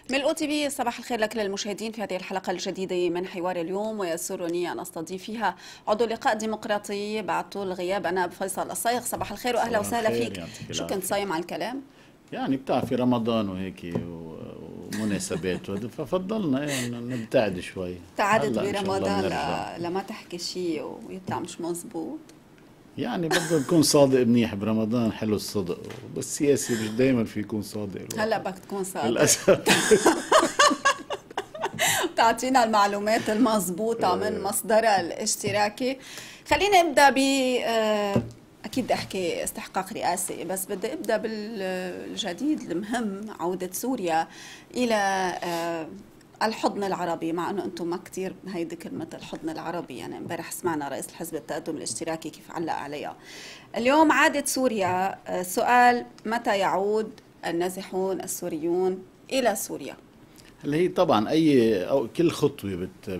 من الOTV صباح الخير لك للمشاهدين في هذه الحلقة الجديدة من حوار اليوم، ويسرني أن أستضيف فيها عضو لقاء ديمقراطي بعد طول غياب أنا فيصل الصايغ. صباح الخير وأهلا صباح وسهلا الخير، فيك. يعطيك شو العافية. كنت صايم على الكلام؟ يعني بتعرفي رمضان وهيك ومناسبات ففضلنا نبتعد شوي. تعادت هلا ان شاء الله برمضان بنرجع. لما تحكي شيء ويطلع مش مزبوط. يعني بده نكون صادق منيح برمضان، حلو الصدق، بس السياسي مش دائما في يكون صادق هلا الواحد بدك تكون صادق. للاسف. تعطينا المعلومات المضبوطة من مصدرها الاشتراكي. خلينا نبدأ ب أكيد بدي أحكي استحقاق رئاسي، بس بدي أبدأ بالجديد المهم، عودة سوريا إلى الحضن العربي، مع أنه أنتم ما كتير هيدي كلمة الحضن العربي. يعني امبارح سمعنا رئيس الحزب التقدم الاشتراكي كيف علق عليها. اليوم عادت سوريا، سؤال متى يعود النازحون السوريون إلى سوريا؟ هلا هي طبعا أو كل خطوه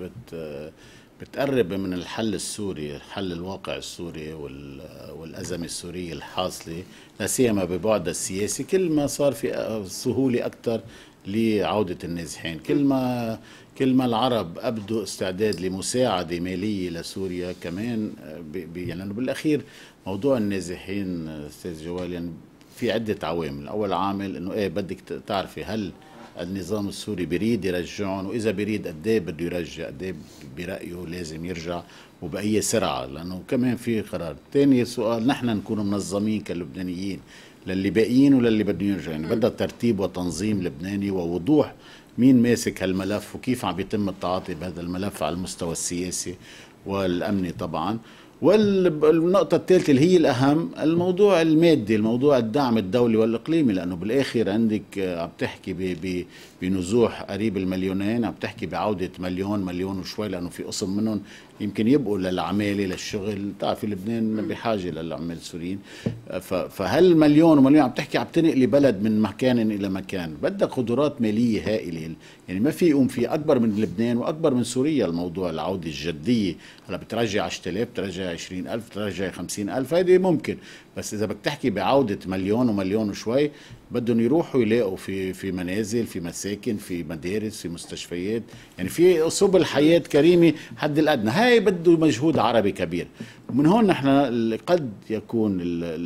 بتقرب من الحل السوري، حل الواقع السوري والأزمة السورية الحاصلة، لا سيما ببعد السياسي. كل ما صار في سهولة أكثر لعودة النازحين، كل ما العرب أبدوا استعداد لمساعدة مالية لسوريا كمان. يعني بالأخير موضوع النازحين أستاذ جوال، يعني في عدة عوامل. أول عامل إنه بدك تعرفي هل النظام السوري بريد يرجعهم، واذا بريد قد ايه بده يرجع، قد ايه برايه لازم يرجع وباي سرعه، لانه كمان في قرار. ثاني سؤال، نحن نكون منظمين كلبنانيين للي باقيين وللي بدهم يرجعوا، يعني بدها ترتيب وتنظيم لبناني ووضوح مين ماسك هالملف وكيف عم بيتم التعاطي بهذا الملف على المستوى السياسي والامني طبعا. والنقطة الثالثة اللي هي الأهم، الموضوع المادي، الموضوع الدعم الدولي والإقليمي، لأنه بالآخر عندك عم تحكي بنزوح قريب المليونين، عم تحكي بعودة مليون وشوي، لأنه في قسم منهم يمكن يبقوا للعمالة للشغل. تعرفي لبنان بحاجة للعمال السوريين. فهل مليون عم تحكي، عم تنقلي بلد من مكان إلى مكان، بدك قدرات مالية هائلة. يعني ما في يقوم في أكبر من لبنان وأكبر من سوريا الموضوع العودة الجدية. هلا بترجع 10,000، بترجع 20,000، بترجع 50,000، هيدي ممكن. بس إذا بدك تحكي بعودة مليون وشوي، بدهم يروحوا يلاقوا في منازل، في مساكن، في مدارس، في مستشفيات، يعني في سبل حياة كريمة حد الأدنى. هاي بده مجهود عربي كبير. ومن هون نحن قد يكون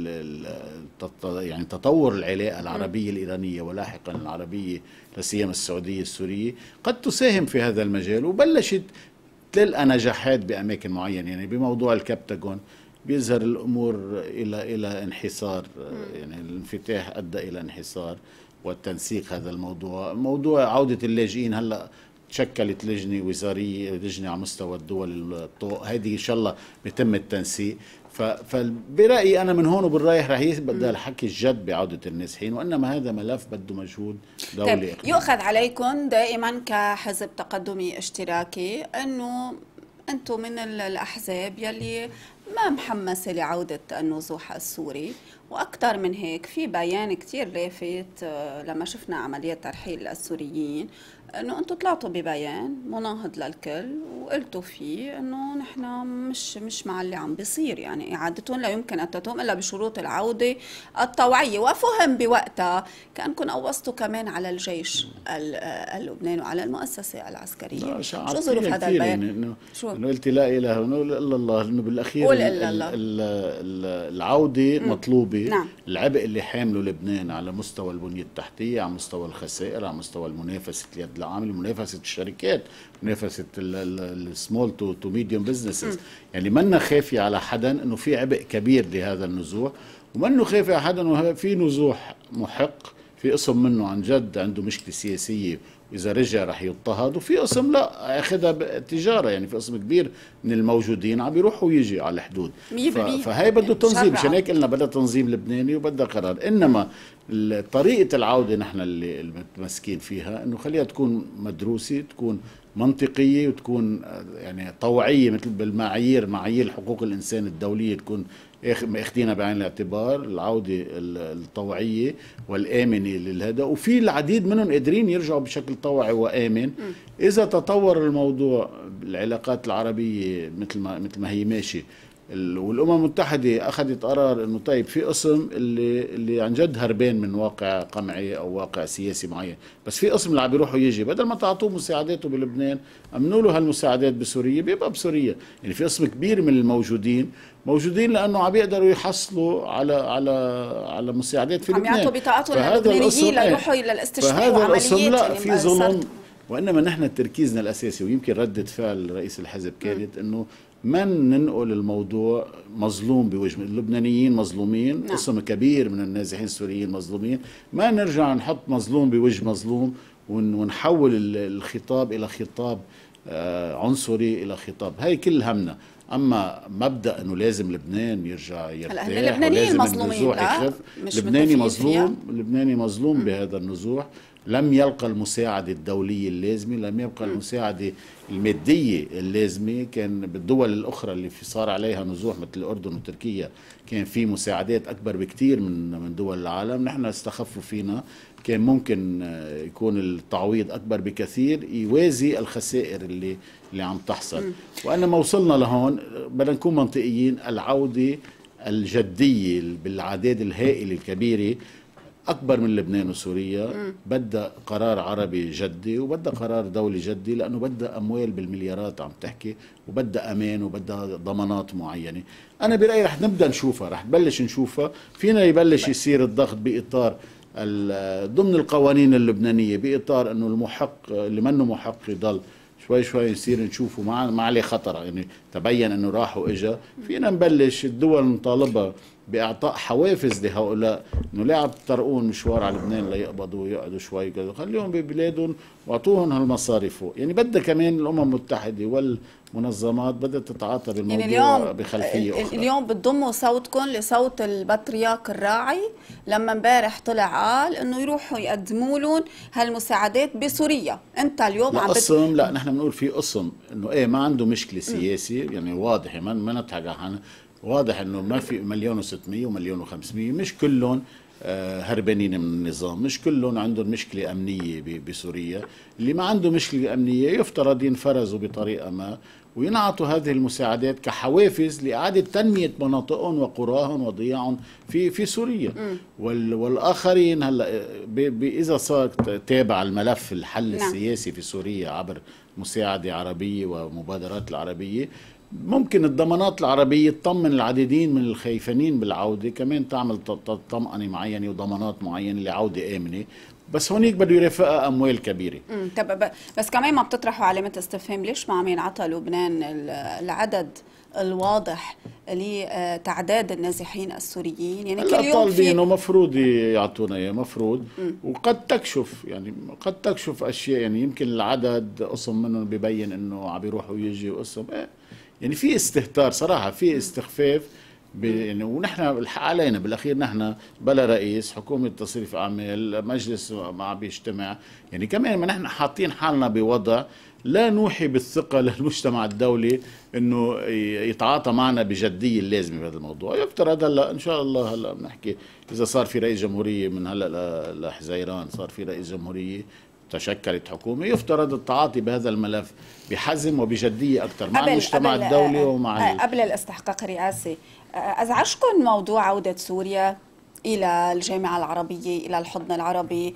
يعني تطور العلاقة العربية الإيرانية ولاحقا العربية لا سيما السعودية السورية قد تساهم في هذا المجال، وبلشت تلقى نجاحات بأماكن معينة. يعني بموضوع الكبتاغون بيظهر الأمور إلى انحسار، يعني الانفتاح أدى إلى انحسار والتنسيق. هذا موضوع عودة اللاجئين، هلأ تشكلت لجنة وزارية، لجنة على مستوى الدول الطوق، هذه إن شاء الله بيتم التنسيق. فبرأيي أنا من هون وبالرايح رح يبدأ الحكي الجد بعودة النازحين، وإنما هذا ملف بده مجهود دولي. طيب، يؤخذ عليكم دائما كحزب تقدمي اشتراكي أنه أنتم من الأحزاب يلي ما محمسة لعودة النزوح السوري، وأكثر من هيك في بيان كتير لافت لما شفنا عملية ترحيل السوريين، أنه أنتم طلعتوا ببيان مناهض للكل وقلتوا فيه أنه نحن مش مع اللي عم بيصير، يعني إعادتهم لا يمكن أن تتم إلا بشروط العودة الطوعية. وفهم بوقتها كأنكم قوصتوا كمان على الجيش اللبناني وعلى المؤسسة العسكرية. شو ظروف هذا البيان؟ شو؟ إنه قلت لا إله إلا الله، إنه بالأخير قول إلا الله. العودة مطلوبة. نعم. العبء اللي حامله لبنان على مستوى البنية التحتية، على مستوى الخسائر، على مستوى المنافسة اليد العاملة، منافسة الشركات، منافسة السمول تو ميديوم بزنسز. يعني منا خافية على حدا انه في عبء كبير لهذا النزوح، ومنه خافي على حدا انه في نزوح محق، في قسم منه عن جد عنده مشكلة سياسية وإذا رجع رح يضطهد، وفي قسم لا أخذها تجارة. يعني في قسم كبير من الموجودين عم يروحوا ويجي على الحدود. فهي بده تنظيم، عشان هيك قلنا بدها تنظيم لبناني وبدها قرار. إنما طريقة العودة نحن اللي متمسكين فيها إنه خليها تكون مدروسة، تكون منطقية، وتكون يعني طوعية مثل بالمعايير، معايير حقوق الإنسان الدولية، تكون اخذينها بعين الاعتبار. العودة الطوعية والآمنة للهدى، وفي العديد منهم قادرين يرجعوا بشكل طوعي وآمن. إذا تطور الموضوع، العلاقات العربية مثل ما هي ماشي، والامم المتحده اخذت قرار انه طيب في قسم اللي عن جد هربان من واقع قمعي او واقع سياسي معين، بس في قسم اللي عم بيروحوا يجي بدل ما تعطوه مساعداته بلبنان امنوا له هالمساعدات بسوريا، بيبقى بسوريا. يعني في قسم كبير من الموجودين موجودين لانه عم بيقدروا يحصلوا على مساعدات في عم لبنان. يعطوا بطاقاتهم للبنانيين ليروحوا للاستشفاء فهذا وعمليات. القسم لا يعني في ظلم. صرت وانما نحن تركيزنا الاساسي، ويمكن ردة فعل رئيس الحزب كانت انه ما ننقل الموضوع مظلوم بوجه اللبنانيين مظلومين، نعم. قسم كبير من النازحين السوريين مظلومين، ما نرجع نحط مظلوم بوجه مظلوم ونحول الخطاب الى خطاب عنصري، الى خطاب هي كل همنا. اما مبدا انه لازم لبنان يرجع يرتاح اللبنانيين ولازم النزوح يخف، لبناني مظلوم، لبناني مظلوم بهذا النزوح. لم يلقى المساعدة الدولية اللازمة، لم يلقى المساعدة المادية اللازمة. كان بالدول الأخرى اللي في صار عليها نزوح مثل الأردن وتركيا كان في مساعدات أكبر بكتير من دول العالم، نحن استخفوا فينا. كان ممكن يكون التعويض أكبر بكثير يوازي الخسائر اللي عم تحصل. وأنما وصلنا لهون بدنا نكون منطقيين، العودة الجدية بالأعداد الهائلة الكبيرة أكبر من لبنان وسوريا بدها قرار عربي جدي وبدها قرار دولي جدي، لأنه بدها أموال بالمليارات عم تحكي، وبدها أمان وبدها ضمانات معينة. أنا برأيي رح نبدأ نشوفها، رح نبلش نشوفها. فينا يبلش يصير الضغط بإطار ضمن القوانين اللبنانية، بإطار أنه المحق اللي منه محق يضل شوي شوي نصير نشوفه ما عليه خطر. يعني تبين أنه راح وإجا، فينا نبلش الدول نطالبها باعطاء حوافز لهؤلاء، انه لا عم تطرقون مشوار على لبنان ليقبضوا ويقعدوا شوي كذا، خليهم ببلادهم واعطوهم هالمصاري فوق. يعني بدها كمان الامم المتحده والمنظمات بدها تتعاطى بالموضوع يعني اليوم بخلفيه اخرى. اليوم بتضموا صوتكم لصوت البطريرك الراعي لما امبارح طلع قال انه يروحوا يقدموا لهم هالمساعدات بسوريا. انت اليوم عم قسم لا نحن بنقول في قسم انه ايه ما عنده مشكله سياسي، يعني واضح ما نضحك على، واضح انه ما في 1,600,000 و1,500,000 مش كلهم هربانين من النظام، مش كلهم عندهم مشكله امنيه بسوريا. اللي ما عنده مشكله امنيه يفترض ينفرزوا بطريقه ما وينعطوا هذه المساعدات كحوافز لاعاده تنميه مناطقهم وقراهم وضياعهم في سوريا. والاخرين هلا اذا صار تابع الملف الحل السياسي في سوريا عبر مساعده عربيه ومبادرات العربيه، ممكن الضمانات العربية تطمن العديدين من الخايفين بالعودة، كمان تعمل طمأنة معينة وضمانات معينة لعودة آمنة، بس هونيك بده يرافقها أموال كبيرة. طب بس كمان ما بتطرحوا علامة استفهام، ليش ما عم ينعطى لبنان العدد الواضح لتعداد النازحين السوريين؟ يعني كل يوم طالبينه مفروض يعطونا اياه، مفروض. وقد تكشف يعني قد تكشف اشياء، يعني يمكن العدد قسم منهم ببين انه عم بيروحوا ويجي، وقسم يعني في استهتار صراحه، في استخفاف يعني. ونحن الحق علينا بالاخير، نحن بلا رئيس، حكومه تصريف اعمال، مجلس ما عم بيجتمع، يعني كمان ما نحن حاطين حالنا بوضع لا نوحي بالثقه للمجتمع الدولي انه يتعاطى معنا بجديه اللازمه بهذا الموضوع. يفترض هلا ان شاء الله، هلا بنحكي اذا صار في رئيس جمهوريه من هلا لحزيران، صار في رئيس جمهوريه، تشكلت حكومة، يفترض التعاطي بهذا الملف بحزم وبجدية أكثر مع المجتمع الدولي ومع قبل الاستحقاق الرئاسي. أزعجكم موضوع عودة سوريا إلى الجامعة العربية، إلى الحضن العربي؟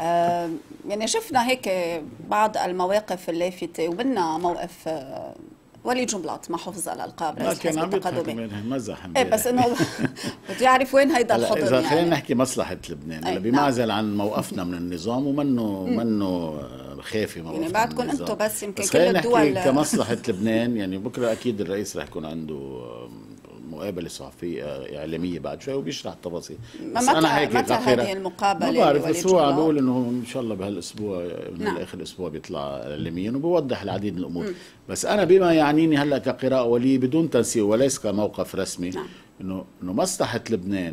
يعني شفنا هيك بعض المواقف اللافتة، ومنها موقف وليد جنبلاط مع حفظ الألقاب رئيس الحزب التقدمي. مزح بس انه بده يعرف وين هيدا الحضن. اذا خلينا نحكي مصلحه لبنان بمعزل عن موقفنا من النظام، ومنه خافي موقفنا يعني بعدكم انتم، بس يمكن بس كل الدول كمصلحه لبنان. يعني بكره اكيد الرئيس رح يكون عنده مقابله صحفيه اعلاميه بعد شوي وبيشرح التفاصيل. بس انا هيك متى هذه المقابله؟ ما بعرف، بس هو عم بقول انه ان شاء الله بهالاسبوع من اخر الاسبوع بيطلع اعلاميا وبيوضح العديد من الامور. بس انا بما يعنيني هلا كقراءه ولي بدون تنسيق وليس كموقف رسمي، انه مصلحه لبنان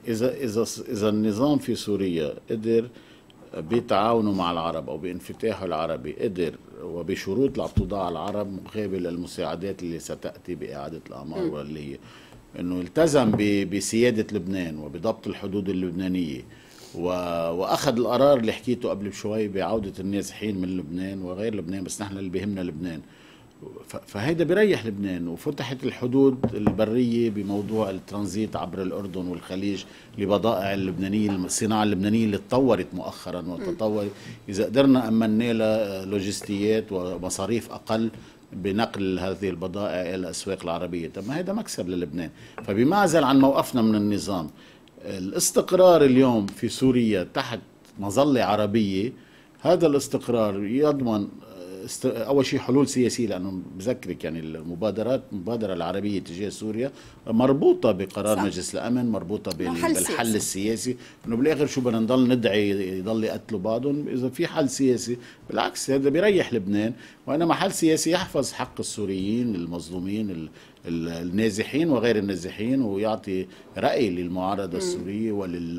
اذا النظام في سوريا قدر بتعاونه مع العرب او بانفتاحه العربي، قدر وبشروط اللي عم توضع العرب مقابل المساعدات اللي ستاتي باعاده الاعمار، واللي هي انه التزم بسياده لبنان وبضبط الحدود اللبنانيه، واخذ القرار اللي حكيته قبل شوي بعوده النازحين من لبنان وغير لبنان، بس نحن اللي بيهمنا لبنان، فهيدا بيريح لبنان. وفتحت الحدود البرية بموضوع الترانزيت عبر الأردن والخليج لبضائع اللبنانية، الصناعة اللبنانية اللي تطورت مؤخرا وتطورت. إذا قدرنا أمنا لها لوجستيات ومصاريف أقل بنقل هذه البضائع إلى الأسواق العربية، طب ما هذا مكسب للبنان. فبمعزل عن موقفنا من النظام، الاستقرار اليوم في سوريا تحت مظلة عربية، هذا الاستقرار يضمن اول شيء حلول سياسيه، لانه بذكرك يعني المبادره العربيه تجاه سوريا مربوطه بقرار صح. مجلس الامن، مربوطه بالحل السياسي، انه بالاخر شو بدنا نضل ندعي يضل يقتلوا بعضهم اذا في حل سياسي؟ بالعكس هذا بيريح لبنان، وانما حل سياسي يحفظ حق السوريين المظلومين النازحين وغير النازحين، ويعطي رأي للمعارضة السورية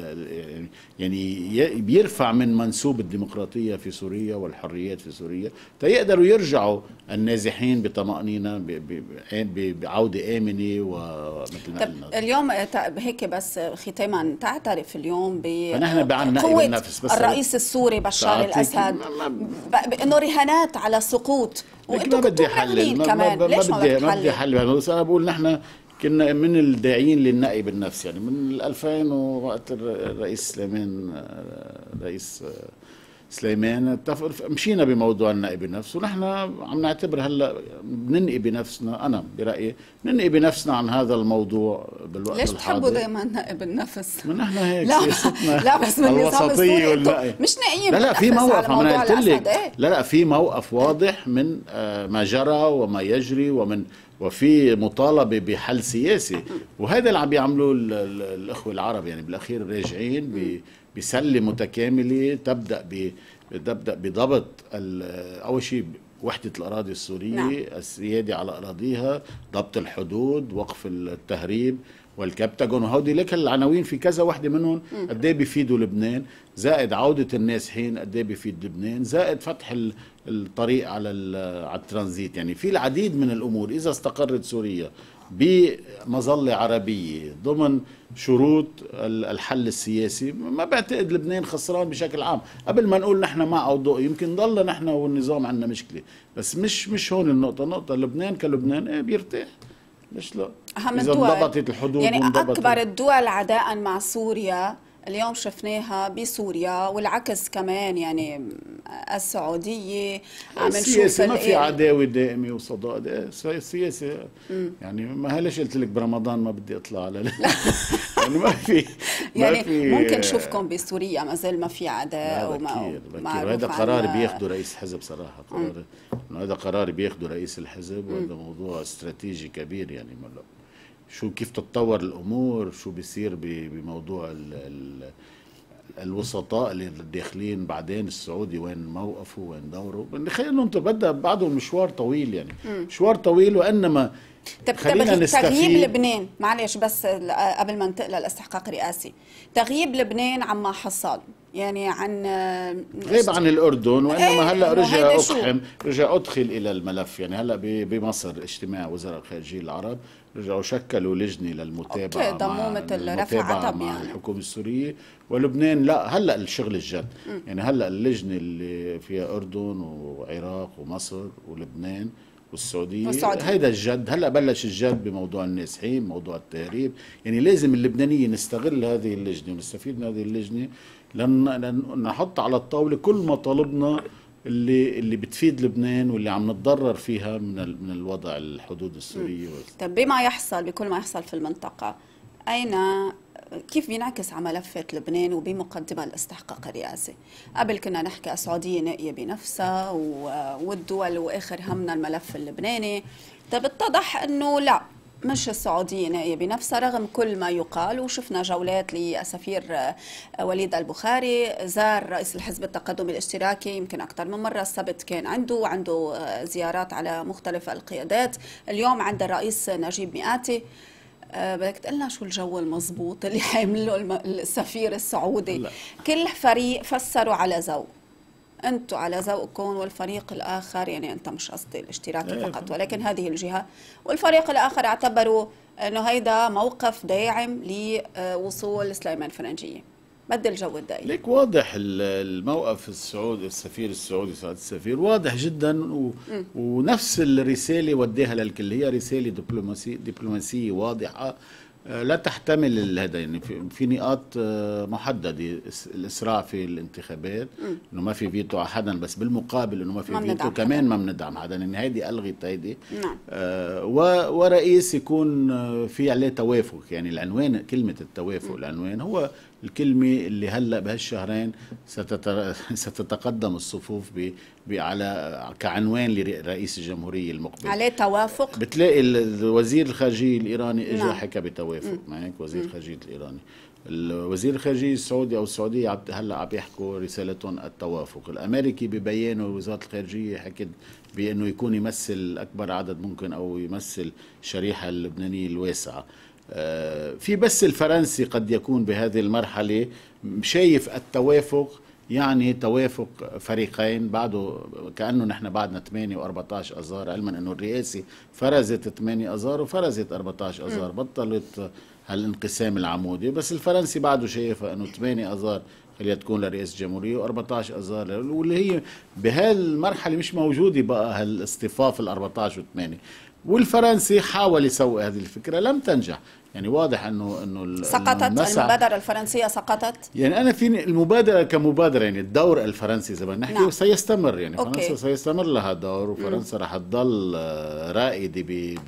يعني بيرفع من منسوب الديمقراطية في سوريا والحريات في سوريا، يقدروا يرجعوا النازحين بطمأنينة بعودة آمنة. ومثل ما قلنا اليوم هيك بس ختاما، تعترف اليوم بقوة الرئيس السوري بشار الأسد بأنه رهانات على سقوط، وانتم كنتوا مراهنين كمان، ليش ما بدي حل؟ بس انا بقول نحن كنا من الداعين للنقي بالنفس، يعني من 2000 وقت رئيس سليمان مشينا بموضوع النقي بالنفس، ونحن عم نعتبر هلا بننقي بنفسنا. انا برايي ننقي بنفسنا عن هذا الموضوع بالوقت ليش الحاضر. ليش بتحبوا دائما نقي بالنفس؟ نحن هيك لا بس من النظام السوري مش ناقيين لا في موقف، انا قلت لك لا في موقف واضح من ما جرى وما يجري، وفي مطالبه بحل سياسي، وهذا اللي عم بيعملوه الاخوه العرب. يعني بالاخير راجعين بسله متكامله تبدا بضبط اول شيء وحده الاراضي السوريه، نعم. السياده على اراضيها، ضبط الحدود، وقف التهريب والكبتاجون، وهودي لك العناوين في كذا وحده منهم قد ايه بيفيدوا لبنان، زائد عوده النازحين قد ايه بيفيد لبنان، زائد فتح الطريق على الترانزيت. يعني في العديد من الامور اذا استقرت سوريا بمظله عربيه ضمن شروط الحل السياسي، ما بعتقد لبنان خسران بشكل عام. قبل ما نقول نحن مع او ضد، يمكن ضلنا نحن والنظام عندنا مشكله، بس مش هون النقطه لبنان كلبنان بيرتاح، مش لا أهم إذا الدول انضبطت الحدود يعني أكبر الدول عداء مع سوريا اليوم شفناها بسوريا، والعكس كمان. يعني السعودية عم نشوف ما في عداوة دائمة وصداقة سياسة. يعني ما ليش قلت لك برمضان ما بدي اطلع على يعني ما في يعني ممكن نشوفكم بسوريا ما زال ما في عداء بكير. هذا قرار بياخده رئيس الحزب صراحة، هذا قرار بياخده رئيس الحزب، وهذا موضوع استراتيجي كبير. يعني كيف تتطور الامور، شو بيصير بموضوع الوسطاء اللي داخلين بعدين، السعودي وين موقفه وين دوره. خلينا ننطر بدها بعده مشوار طويل، يعني مشوار طويل. وانما تغييب لبنان، معلش بس قبل ما ننتقل للاستحقاق الرئاسي، تغييب لبنان عما حصل يعني عن غيب عن الأردن، وإنما هلأ رجع أدخل إلى الملف. يعني هلأ بمصر اجتماع وزراء الخارجية العرب رجعوا شكلوا لجنة للمتابعة مع الحكومة السورية. ولبنان لا، هلأ الشغل الجد. يعني هلأ اللجنة اللي فيها أردن وعراق ومصر ولبنان والسعودية هيدا الجد. هلأ بلش الجد بموضوع النازحين، موضوع التهريب. يعني لازم اللبنانيين نستغل هذه اللجنة ونستفيد من هذه اللجنة لأن نحط على الطاولة كل مطالبنا اللي بتفيد لبنان واللي عم نتضرر فيها من الوضع الحدود السورية. طب بكل ما يحصل في المنطقة، كيف بينعكس على ملفات لبنان وبمقدمة الاستحقاق الرئاسي؟ قبل كنا نحكي السعودية ناقية بنفسها والدول وآخر همنا الملف اللبناني. طب اتضح أنه لا، مش السعودية ناقية بنفسها رغم كل ما يقال. وشفنا جولات للسفير وليد البخاري، زار رئيس الحزب التقدمي الاشتراكي يمكن أكثر من مرة. السبت كان عنده زيارات على مختلف القيادات، اليوم عند الرئيس نجيب مئاتي. بدك تقلنا شو الجو المضبوط اللي حيعمله السفير السعودي؟ لا. كل فريق فسروا على ذوق، انتم على ذوقكم والفريق الاخر، يعني انت مش قصدي الاشتراكي فقط ولكن هذه الجهه، والفريق الاخر اعتبروا انه هيدا موقف داعم لوصول سليمان فرنجية. بدل جو الدائري. ليك واضح الموقف السعودي، السفير السعودي سعادة السفير واضح جدا ونفس الرسالة وديها للكل، هي رسالة دبلوماسية واضحة لا تحتمل هذا. يعني في نقاط محددة، الإسراع في الانتخابات، إنه ما في فيتو على حدا، بس بالمقابل إنه ما في فيتو كمان ما بندعم حدا، لأن هيدي ألغت هيدي. نعم. ورئيس يكون في عليه توافق. يعني العنوان، كلمة التوافق، العنوان هو الكلمة اللي هلأ بهالشهرين ستتقدم الصفوف على كعنوان لرئيس الجمهورية المقبل. عليه توافق. بتلاقي وزير الخارجية الإيراني اجى نعم. حكى بتوافق معك، وزير الخارجية الإيراني. الوزير الخارجية السعودي أو السعودية هلا عم يحكوا رسالتهم التوافق. الأمريكي ببيانه وزارة الخارجية حكت بأنه يكون يمثل أكبر عدد ممكن أو يمثل الشريحة اللبنانية الواسعة. في بس الفرنسي قد يكون بهذه المرحلة شايف التوافق يعني توافق فريقين، بعده كأنه نحن بعدنا 8 و14 أذار، علما أنه الرئاسي فرزت 8 أذار وفرزت 14 أذار، بطلت هالانقسام العمودي. بس الفرنسي بعده شايفها أنه 8 أذار خليها تكون لرئيس الجمهورية و14 أذار، واللي هي بهالمرحلة مش موجودة بقى هالاصطفاف ال14 و8. والفرنسي حاول يسوي هذه الفكرة لم تنجح. يعني واضح انه سقطت المبادرة الفرنسية، سقطت. يعني انا في المبادرة كمبادرة، يعني الدور الفرنسي زي ما نحكي نعم. سيستمر، يعني فرنسا سيستمر لها دور، وفرنسا رح تضل رائدة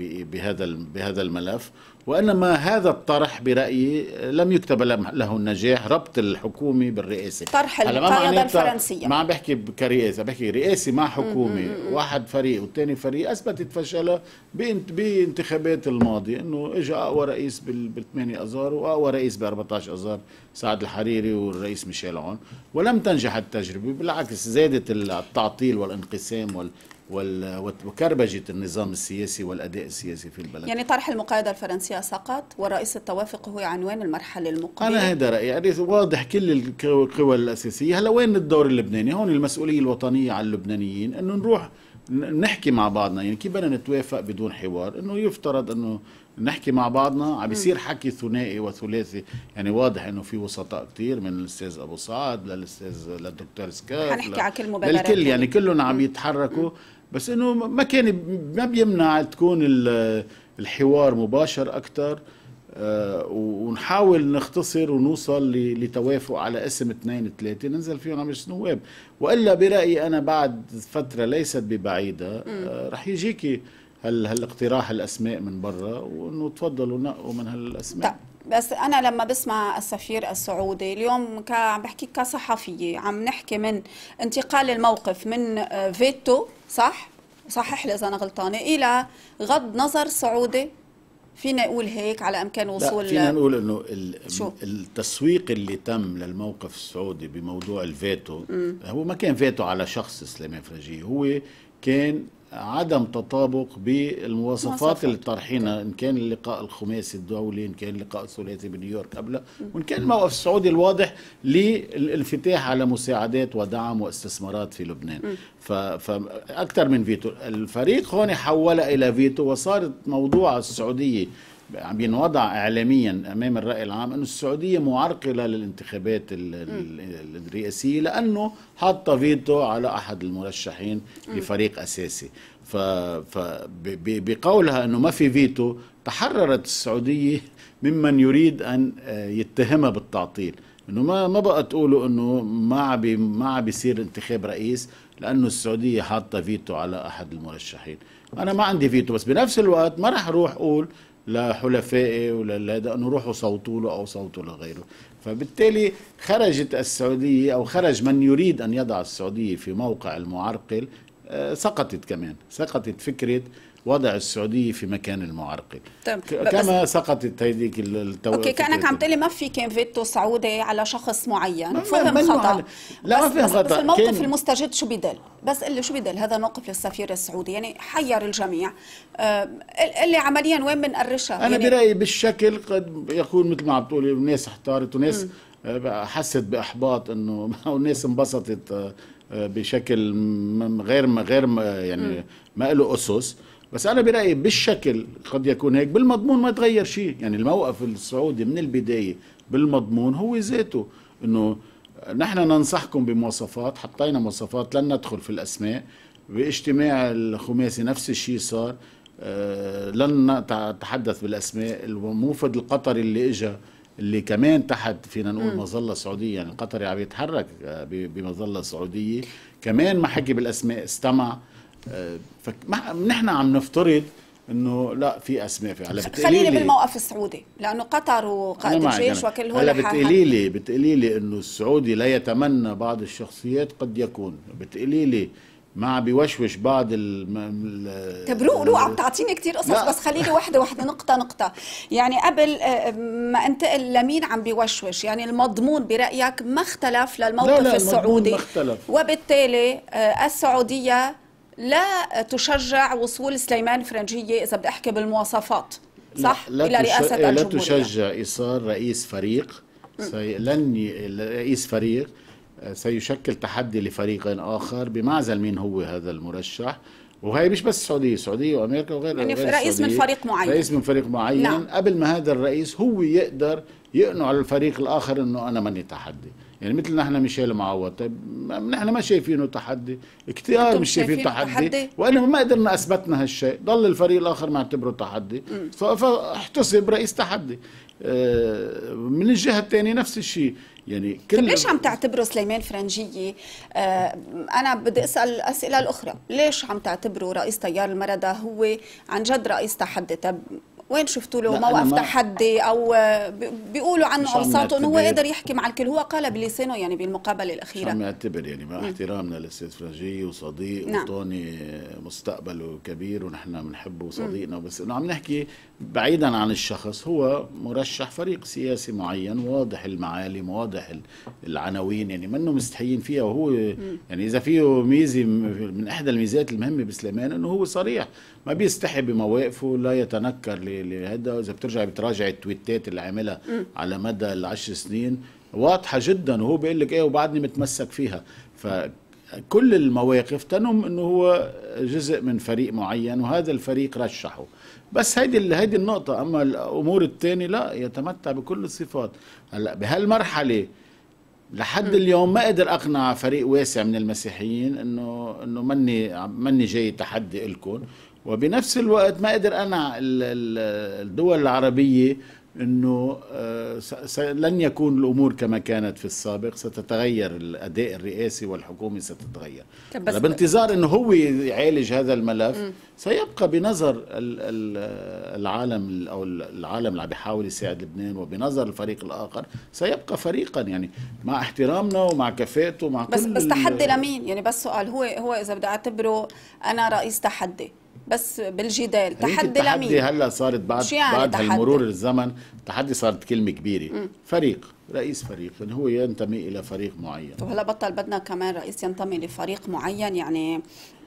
بهذا الملف. وانما هذا الطرح برأيي لم يكتب له النجاح، ربط الحكومة بالرئاسة، طرح القيادة الفرنسية. ما عم بحكي كرئاسة، بحكي رئاسة مع حكومة. واحد فريق والثاني فريق اثبتت فشلها بانتخابات الماضي، انه اجى اقوى رئيس بال8 اذار واقوى رئيس ب14 اذار سعد الحريري والرئيس ميشيل عون، ولم تنجح التجربة. بالعكس زادت التعطيل والانقسام وكربجة النظام السياسي والأداء السياسي في البلد. يعني طرح المقايضة الفرنسية سقط، ورئيس التوافق هو عنوان المرحلة المقبلة. أنا هذا رأيي، يعني واضح كل القوى الأساسية. هلا وين الدور اللبناني؟ هون المسؤولية الوطنية على اللبنانيين، إنه نروح نحكي مع بعضنا. يعني كيف بدنا نتوافق بدون حوار؟ إنه يفترض إنه نحكي مع بعضنا. عم بيصير حكي ثنائي وثلاثي، يعني واضح انه في وسطاء كثير، من الاستاذ ابو سعد للدكتور سكاف، حنحكي على كل مبادرات للكل، يعني كلهم عم يتحركوا. بس انه ما بيمنع تكون الحوار مباشر اكثر، ونحاول نختصر ونوصل لتوافق على اسم 2 3 ننزل فيهم على مجلس النواب. والا برايي انا بعد فتره ليست ببعيده رح يجيكي هالاقتراح الاسماء من برا، وانه تفضلوا نقوا من هالاسماء. بس انا لما بسمع السفير السعودي اليوم عم بحكي كصحفيه، عم نحكي من انتقال الموقف من فيتو، صحح لي اذا انا غلطانه، الى غض نظر سعودي. فينا نقول هيك على امكان وصول؟ فينا نقول انه التسويق اللي تم للموقف السعودي بموضوع الفيتو هو ما كان فيتو على شخص سليمان فرجيه، هو كان عدم تطابق بالمواصفات اللي طرحينها، ان كان اللقاء الخماسي الدولي، ان كان اللقاء الثلاثي بنيويورك قبله، وان كان الموقف السعودي الواضح للانفتاح على مساعدات ودعم واستثمارات في لبنان. فاكثر من فيتو، الفريق هون حول الى فيتو، وصارت موضوع السعوديه عم ينوضع اعلاميا امام الراي العام انه السعوديه معرقله للانتخابات الرئاسيه، لانه حاطه فيتو على احد المرشحين لفريق اساسي. فبقولها انه ما في فيتو تحررت السعوديه ممن يريد ان يتهمها بالتعطيل، انه ما بقى تقولوا انه ما بيصير انتخاب رئيس لانه السعوديه حاطه فيتو على احد المرشحين. انا ما عندي فيتو، بس بنفس الوقت ما راح اروح اقول لحلفائي ولا انه روحوا صوتوا له او صوتوا لغيره. فبالتالي خرجت السعوديه، او خرج من يريد ان يضع السعوديه في موقع المعرقل. سقطت فكره وضع السعوديه في مكان المعرقل، كما سقطت هذيك اوكي. كانك عم تقولي ما في كان فيتو سعودي على شخص معين، فهم خطا. لا، ما فهم خطا. بس الموقف المستجد شو بدل؟ بس اللي شو بدل هذا موقف للسفير السعودي؟ يعني حير الجميع. اللي عمليا وين بنقرشها؟ انا برايي بالشكل قد يكون مثل ما عم تقولي، الناس احتارت وناس حست باحباط، انه الناس انبسطت بشكل غير يعني ما له اسس. بس انا برايي بالشكل قد يكون هيك، بالمضمون ما تغير شيء. يعني الموقف السعودي من البدايه بالمضمون هو ذاته، انه نحن ننصحكم بمواصفات، حطينا مواصفات لن ندخل في الاسماء. باجتماع الخماسي نفس الشيء صار، لن نتحدث بالاسماء. الموفد القطري اللي اجى اللي كمان تحت فينا نقول مظله سعوديه، يعني القطري عم يتحرك بمظله سعوديه، كمان ما حكي بالاسماء، استمع. نحن عم نفترض انه لا في اسماء فعلا. خليني بالموقف السعودي، لانه قطر وقائد الجيش وكل هول هلا بتقولي لي انه السعودي لا يتمنى بعض الشخصيات، قد يكون بتقولي لي ما بيوشوش بعض طيب روق عم تعطيني كثير قصص، بس خليني وحده نقطه. يعني قبل ما انتقل لمين عم بيوشوش، يعني المضمون برايك ما اختلف للموقف السعودي، وبالتالي السعوديه لا تشجع وصول سليمان فرنجية إذا بدي أحكي بالمواصفات، صح؟ إلى رئاسة الجمهورية. لا تشجع إيصال رئيس فريق. رئيس فريق سيشكل تحدي لفريق آخر بمعزل مين هو هذا المرشح. وهي مش بس السعودية وأمريكا وغير، يعني رئيس من فريق معين، رئيس من فريق معين. نعم. قبل ما هذا الرئيس هو يقدر يقنع على الفريق الآخر إنه أنا ماني تحدي. يعني مثل نحن ميشيل معوض، طيب نحن ما شايفينه تحدي كتير، مش شايفين تحدي، وإنما ما قدرنا أثبتنا هالشيء، ضل الفريق الآخر معتبره تحدي، فاحتسب رئيس تحدي. من الجهة الثانية نفس الشيء. يعني ليش عم تعتبروا سليمان فرنجية؟ أنا بدي أسأل الأسئلة الأخرى، ليش عم تعتبروا رئيس تيار المردة هو عن جد رئيس تحدي؟ طب وين شفتوا له موقف تحدي او بيقولوا عنه اوساطه انه هو قادر يحكي مع الكل؟ هو قال بلسانه يعني بالمقابله الاخيره. عم يعتبر يعني مع احترامنا للاستاذ فرنجي وصديق، نعم. وطوني مستقبله كبير ونحن بنحبه وصديقنا، بس انه عم نحكي بعيدا عن الشخص. هو مرشح فريق سياسي معين، واضح المعالم، واضح العناوين، يعني منه مستحيين فيها. وهو يعني اذا فيه ميزه من احدى الميزات المهمه بسليمان انه هو صريح، ما بيستحي بمواقفه، لا يتنكر لهذا. اذا بتراجع التويتات اللي عملها على مدى ال10 سنين واضحه جدا، وهو بيقول لك ايه وبعدني متمسك فيها. فكل المواقف تنم انه هو جزء من فريق معين وهذا الفريق رشحه. بس هيدي النقطه. اما الامور الثانيه لا، يتمتع بكل الصفات. هلا بهالمرحله لحد اليوم ما قدر اقنع فريق واسع من المسيحيين انه مني جاي تحدي لكم، وبنفس الوقت ما قدر اقنع الدول العربيه انه لن يكون الامور كما كانت في السابق، ستتغير الاداء الرئاسي والحكومي ستتغير. بانتظار انه هو يعالج هذا الملف سيبقى بنظر العالم او العالم اللي عم بيحاول يساعد لبنان، وبنظر الفريق الاخر سيبقى فريقا، يعني مع احترامنا ومع كفاءته ومع بس تحدي لمين؟ يعني بس سؤال، هو اذا بدي اعتبره انا رئيس تحدي بس بالجدال، تحدي لمين؟ هلا صارت بعد هالمرور الزمن تحدي صارت كلمه كبيره. فريق، رئيس فريق، يعني هو ينتمي الى فريق معين. وهلا بطل بدنا كمان رئيس ينتمي لفريق معين. يعني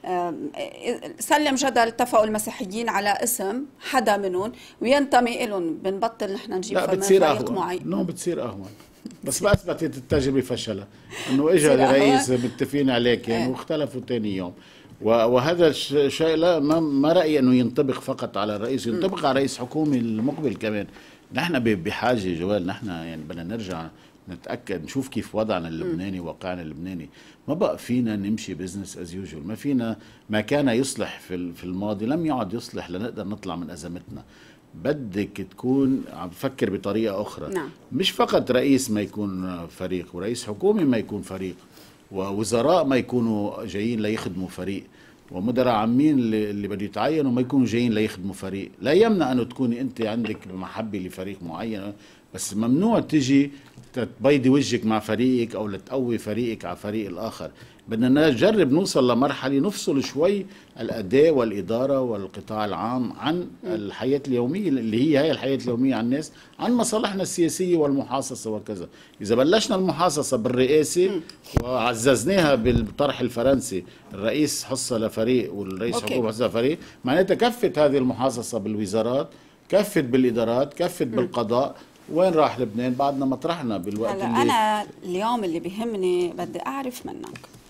سلم جدل اتفقوا المسيحيين على اسم حدا منهم وينتمي لهم، بنبطل نحن نجيب فريق معين. بتصير اهون. بس ما اثبتت التجربه فشلها، انه اجى الرئيس متفقين عليه كانوا واختلفوا ثاني يوم. وهذا الشيء لا ما رأيي أنه ينطبق فقط على الرئيس، ينطبق على رئيس حكومي المقبل كمان. نحن بحاجة جوال، نحن يعني بدنا نرجع نتأكد نشوف كيف وضعنا اللبناني، واقعنا اللبناني. ما بقى فينا نمشي بزنس از يوجوال، ما فينا ما كان يصلح في الماضي لم يعد يصلح لنقدر نطلع من أزمتنا. بدك تكون عم تفكر بطريقة أخرى. نعم. مش فقط رئيس ما يكون فريق، ورئيس حكومي ما يكون فريق، ووزراء ما يكونوا جايين ليخدموا فريق، ومدراء عامين اللي بده يتعينوا ما يكونوا جايين ليخدموا فريق. لا يمنع انه تكوني انت عندك محبه لفريق معين، بس ممنوع تجي تبيضي وجهك مع فريقك او لتقوي فريقك على فريق الاخر. بدنا نجرب نوصل لمرحله نفصل شوي الاداء والاداره والقطاع العام عن الحياه اليوميه اللي هي الحياه اليوميه عن الناس، عن مصالحنا السياسيه والمحاصصه وكذا. اذا بلشنا المحاصصه بالرئاسه وعززناها بالطرح الفرنسي، الرئيس حصه لفريق والرئيس حكومه حصه لفريق، معناتها كفت هذه المحاصصه بالوزارات، كفت بالادارات، كفت بالقضاء. وين راح لبنان؟ بعدنا مطرحنا بالوقت هلا أنا اليوم اللي بيهمني بدي أعرف منك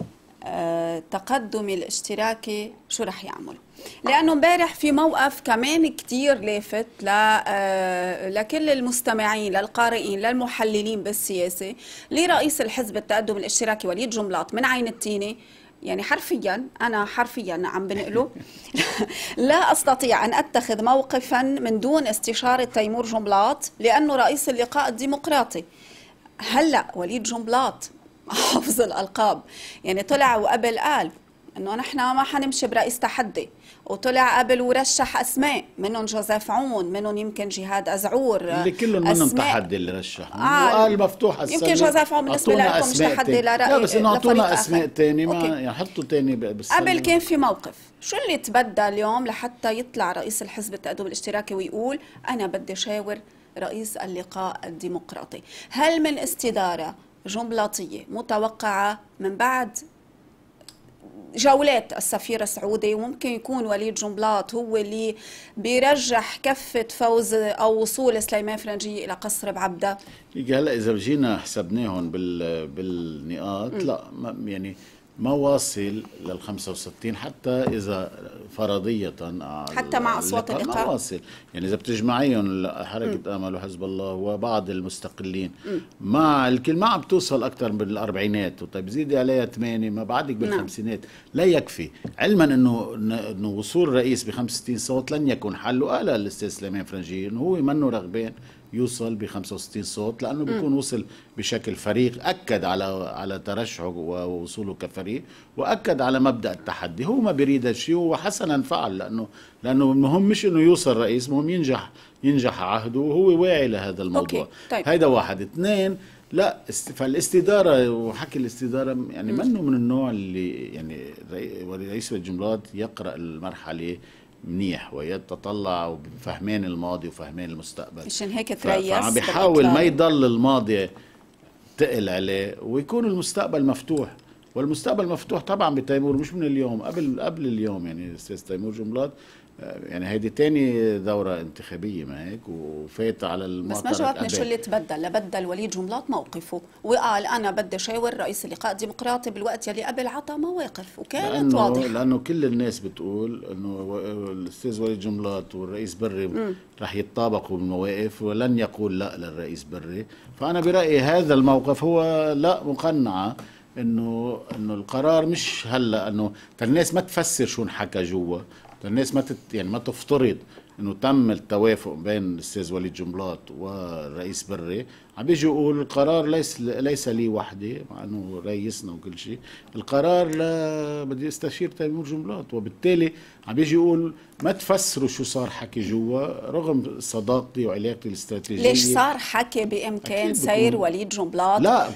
التقدمي الاشتراكي شو رح يعمل. لأنه امبارح في موقف كمان كتير لافت لكل المستمعين، للقارئين، للمحللين بالسياسة، لرئيس الحزب التقدم الاشتراكي وليد جنبلاط من عين التيني. يعني أنا حرفيا عم بنقله لا أستطيع أن أتخذ موقفا من دون استشارة تيمور جنبلاط لأنه رئيس اللقاء الديمقراطي. هلأ وليد جنبلاط حافظ الألقاب، يعني طلع وقبل قال انه نحن ما حنمشي برئيس تحدي، وطلع قبل ورشح اسماء منهم جوزيف عون، منهم يمكن جهاد ازعور، اللي كلهم منهم تحدي اللي رشحهم وقال مفتوح السله. يمكن جوزيف عون بالنسبه لكم مش تحدي لرأي، لا بس انه اعطونا اسماء ثاني، ما يعني حطوا ثاني بالسله. قبل كان في موقف، شو اللي تبدل اليوم لحتى يطلع رئيس الحزب التقدم الاشتراكي ويقول انا بدي شاور رئيس اللقاء الديمقراطي؟ هل من استداره جنبلاطيه متوقعه من بعد جولات السفير السعودي، وممكن يكون وليد جنبلاط هو اللي بيرجح كفة فوز أو وصول سليمان فرنجية إلى قصر بعبدة؟ هلا إذا جينا حسبناهم بالنقاط لا يعني ما واصل لل 65 حتى إذا فرضية حتى مع أصوات اللقاء ما واصل. يعني إذا بتجمعيهم حركة آمل وحزب الله وبعض المستقلين مع الكل ما عم توصل أكثر من الأربعينات، وطيب زيدي عليها 8 ما بعدك بالخمسينات لا يكفي. علما إنه وصول رئيس ب 65 صوت لن يكون حل، وقال الأستاذ سليمان فرنجي إنه هو منه رغبان يوصل ب 65 صوت لانه بيكون وصل بشكل فريق، اكد على ترشحه ووصوله كفريق، واكد على مبدا التحدي. هو ما بيريد هالشيء وحسنا فعل، لانه المهم مش انه يوصل رئيس، المهم ينجح عهده، وهو واعي لهذا الموضوع. طيب. هيدا واحد. اثنين، لا فالاستداره وحكي الاستداره يعني منه من النوع اللي يعني رئيس الجمهورية يقرا المرحله منيح ويتطلع وفهمان الماضي وفهمان المستقبل، عشان هيك تريس فعم بيحاول ما يضل الماضي تقل عليه ويكون المستقبل مفتوح. والمستقبل مفتوح طبعا بتيمور، مش من اليوم، قبل اليوم. يعني الاستاذ تيمور جنبلاط يعني هيدي تاني دورة انتخابية ما هيك، وفات على المعترك. بس ما جاوبتني شو اللي تبدل؟ لبدل وليد جنبلاط موقفه وقال أنا بدي شاور رئيس اللقاء الديمقراطي بالوقت يلي قبل عطى مواقف وكانت واضحة. لأنه كل الناس بتقول إنه الأستاذ وليد جنبلاط والرئيس بري رح يتطابقوا بالمواقف ولن يقول لا للرئيس بري. فأنا برأيي هذا الموقف هو لا مقنعة إنه القرار مش هلا، إنه الناس ما تفسر شو انحكى جوا، الناس ما تفترض انه تم التوافق بين الاستاذ وليد جنبلاط والرئيس بري. عم بيجي يقول القرار ليس لي وحدي، مع انه رئيسنا وكل شيء، القرار بدي استشير تيمور جنبلاط. وبالتالي عم بيجي يقول ما تفسروا شو صار حكي جوا، رغم صداقتي وعلاقتي الاستراتيجيه. ليش صار حكي بامكان سير وليد جنبلاط؟ لا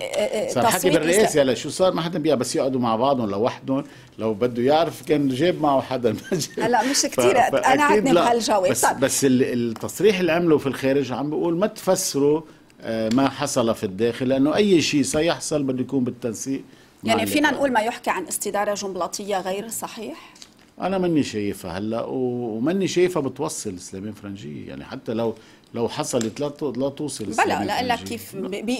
صار حكي بالرئاسه. هلا شو صار ما حدا بيها، بس يقعدوا مع بعضهم لوحدهم لو بده يعرف كان جاب معه حدا. هلا مش كثير انا عدني بهالجواب. بس التصريح اللي عمله في الخارج عم بيقول ما تفسروا ما حصل في الداخل، لانه اي شيء سيحصل بده يكون بالتنسيق. يعني فينا نقول ما يحكى عن استداره جنبلاطيه غير صحيح؟ انا ماني شايفها هلا، وماني شايفها بتوصل سليمان فرنجي. يعني حتى لو حصلت لا توصل بلا لا لك كيف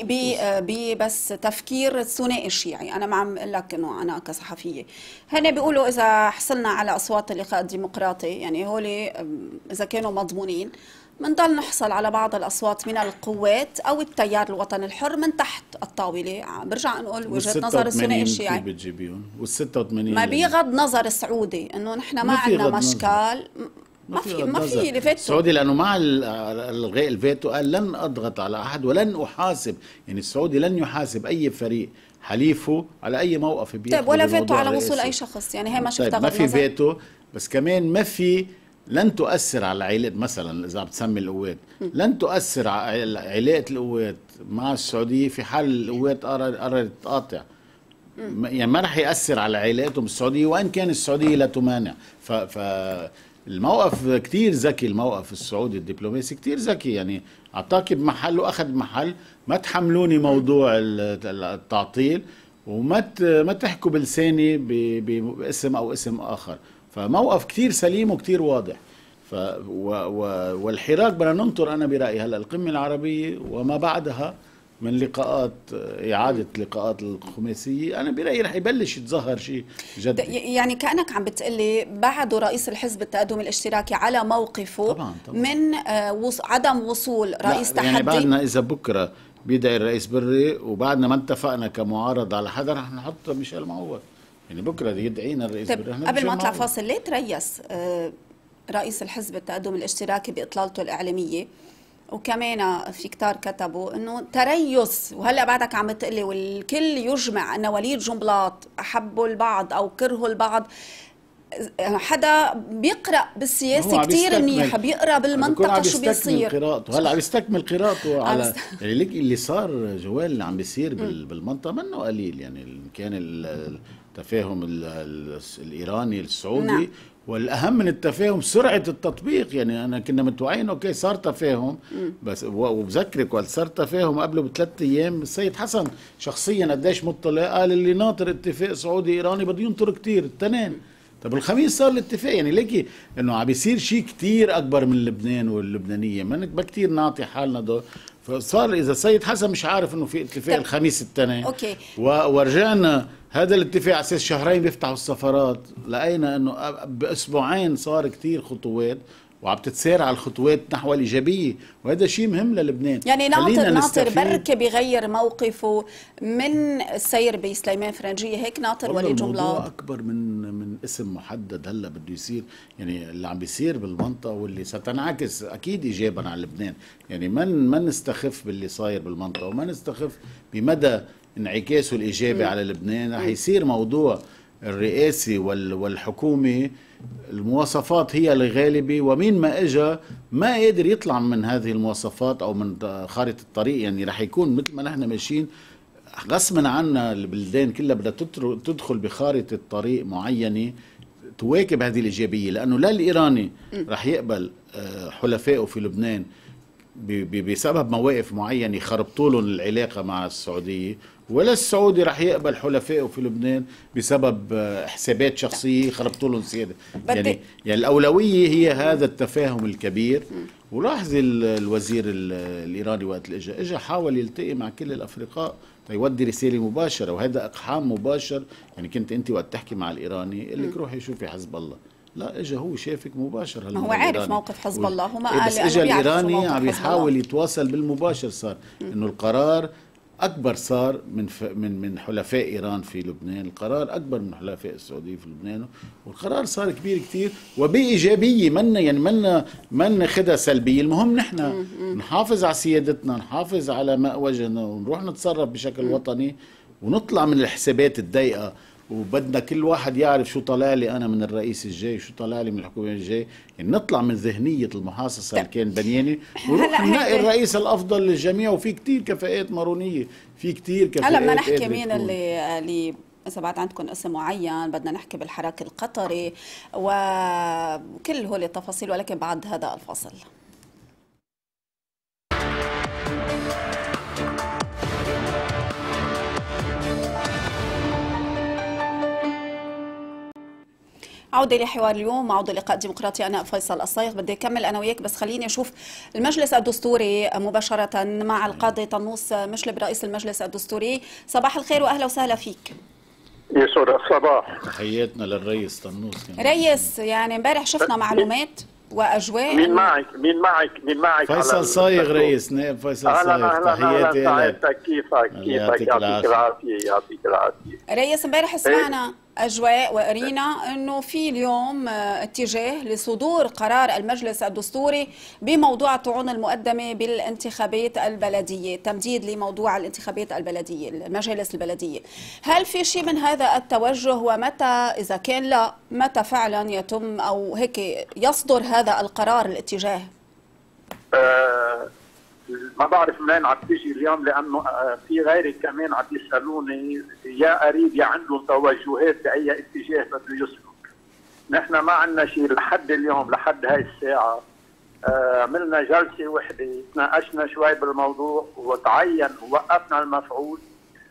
بي بس تفكير الثنائي الشيعي. انا ما عم اقول لك انه انا كصحفيه، هن بيقولوا اذا حصلنا على اصوات اللقاء الديمقراطي، يعني هول اذا كانوا مضمونين، بنضل نحصل على بعض الاصوات من القوات او التيار الوطني الحر من تحت الطاوله. برجع نقول وجهه نظر الثنائي الشيعي. بتجيبيهم وال86 ما بيغض نظر السعودي انه نحن ما عندنا مشكل. ما في الفيتو السعودي، لانه مع الغاء الفيتو قال لن اضغط على احد ولن احاسب. يعني السعودي لن يحاسب اي فريق حليفه على اي موقف بياخذه. طيب ولا فيتو على وصول اي شخص، يعني هي ما شفتها. طيب ما في فيتو، بس كمان ما في، لن تؤثر على علاقة. مثلا اذا بتسمي القوات لن تؤثر على علاقة القوات مع السعودية في حال القوات قررت تقاطع. يعني ما رح يأثر على علاقتهم بالسعودية، وان كان السعودية لا تمانع. الموقف كتير ذكي، الموقف السعودي الدبلوماسي كتير ذكي. يعني اعطاكي بمحل واخذ بمحل. ما تحملوني موضوع التعطيل، وما تحكوا بلساني باسم او اسم اخر. فموقف كتير سليم وكتير واضح. والحراك بدنا ننطر. انا برايي هلا القمه العربيه وما بعدها من لقاءات إعادة لقاءات الخماسية، أنا برأيي رح يبلش يتظهر شيء جدي. يعني كأنك عم بتقلي بعده رئيس الحزب التقدم الاشتراكي على موقفه طبعا. من عدم وصول رئيس تحدي. يعني بعدنا إذا بكرة بيدعي الرئيس بري وبعدنا ما اتفقنا كمعارضة على حدا رح نحط ميشيل معوض. يعني بكرة يدعينا الرئيس بري. قبل ما اطلع فاصل، ليه تريس رئيس الحزب التقدم الاشتراكي بإطلالته الإعلامية؟ وكمان في كتار كتبوا انه تريث، وهلا بعدك عم تقلي والكل يجمع ان وليد جنبلاط احبوا البعض او كرهوا البعض. حدا بيقرا بالسياسه كثير منيح، بيقرا بالمنطقه شو بيصير. هلا عم يستكمل قراءته على يعني ليك اللي صار جوال اللي عم بيصير بالمنطقه منه قليل. يعني كان التفاهم الايراني السعودي، نعم. والاهم من التفاهم سرعه التطبيق. يعني انا كنا متوقعين اوكي صار تفاهم، بس وبذكرك وقت صار تفاهم قبله بثلاث ايام السيد حسن شخصيا قديش مطلع قال اللي ناطر اتفاق سعودي ايراني بده ينطر كثير التنين. طب الخميس صار الاتفاق. يعني ليكي انه عم بيصير شيء كثير اكبر من لبنان واللبنانيه، ما كثير نعطي حالنا ده. فصار اذا السيد حسن مش عارف انه في اتفاق الخميس التاني، اوكي، ورجعنا هذا الاتفاق على اساس شهرين بيفتحوا السفارات، لقينا انه باسبوعين صار كثير خطوات وعم تتسارع الخطوات نحو الايجابيه، وهذا شيء مهم للبنان. يعني ناطر بركي بيغير موقفه من السير بسليمان فرنجيه، هيك ناطر وليد جنبلاط؟ الموضوع اكبر من اسم محدد هلا بده يصير. يعني اللي عم بيصير بالمنطقه واللي ستنعكس اكيد ايجابا على لبنان. يعني ما نستخف باللي صاير بالمنطقه وما نستخف بمدى انعكاسه الايجابي على لبنان. رح يصير موضوع الرئاسي والحكومي المواصفات هي الغالبة، ومين ما اجى ما قادر يطلع من هذه المواصفات او من خارطة الطريق. يعني رح يكون مثل ما نحن ماشيين غصبا عنا البلدان كلها بدها تدخل بخارطة طريق معينة تواكب هذه الإيجابية، لأنه لا الإيراني رح يقبل حلفائه في لبنان بسبب مواقف معينة يخربطوا لهم العلاقة مع السعودية، ولا السعودي رح يقبل حلفائه في لبنان بسبب حسابات شخصية يخربطوا لهم سيادة. يعني الأولوية هي هذا التفاهم الكبير. ولاحظي الوزير الإيراني وقت اجى حاول يلتقي مع كل الأفرقاء يودي رسالة مباشرة، وهذا إقحام مباشر. يعني كنت أنت وقت تحكي مع الإيراني اللي روحي شوفي حزب الله، لا اجى هو شافك مباشر. ما هو عارف موقف حزب الله، هو ما قال. بس اجى الإيراني عم يحاول يتواصل بالمباشر. صار انه القرار اكبر صار من حلفاء ايران في لبنان، القرار اكبر من حلفاء السعوديه في لبنان، والقرار صار كبير كثير وبايجابيه. منا خدها سلبيه. المهم نحن نحافظ على سيادتنا، نحافظ على مأوجنا، ونروح نتصرف بشكل وطني ونطلع من الحسابات الضيقه. وبدنا كل واحد يعرف شو طلع لي انا من الرئيس الجاي، شو طلع لي من الحكومه الجاي. يعني نطلع من ذهنيه المحاصصه اللي كان بنياني ونروح نلاقي الرئيس الافضل للجميع. وفي كثير كفاءات مارونيه، في كثير كفاءات. هلا بدنا نحكي مين اللي إذا بعد عندكم اسم معين، بدنا نحكي بالحراك القطري وكل هول التفاصيل، ولكن بعد هذا الفاصل. عودة لحوار اليوم، عودة لقاء ديمقراطي. أنا فيصل الصايغ. بدي أكمل أنا وياك، بس خليني أشوف المجلس الدستوري مباشرة مع القاضي طنوس مشلب رئيس المجلس الدستوري. صباح الخير وأهلا وسهلا فيك. يسعد الصباح. تحياتنا للرئيس طنوس. رئيس، يعني امبارح شفنا معلومات واجواء. مين معك فيصل صايغ، رئيس نائب فيصل صايغ. تحياتي لك. كيفك يعطيك العافيه. رئيس، امبارح سمعنا اجواء وقرينا انه في اليوم اتجاه لصدور قرار المجلس الدستوري بموضوع الطعون المقدمه بالانتخابات البلديه، تمديد لموضوع الانتخابات البلديه، المجالس البلديه. هل في شيء من هذا التوجه؟ ومتى، اذا كان لا، متى فعلا يتم او هيك يصدر هذا القرار الاتجاه؟ ما بعرف منين عم تيجي اليوم، لانه في غيري كمان عم يسالوني يا قريب يا عندهم توجهات باي اتجاه بده يسلك. نحن ما عندنا شيء لحد اليوم، لحد هاي الساعه. عملنا جلسه وحده، تناقشنا شوي بالموضوع وتعين ووقفنا المفعول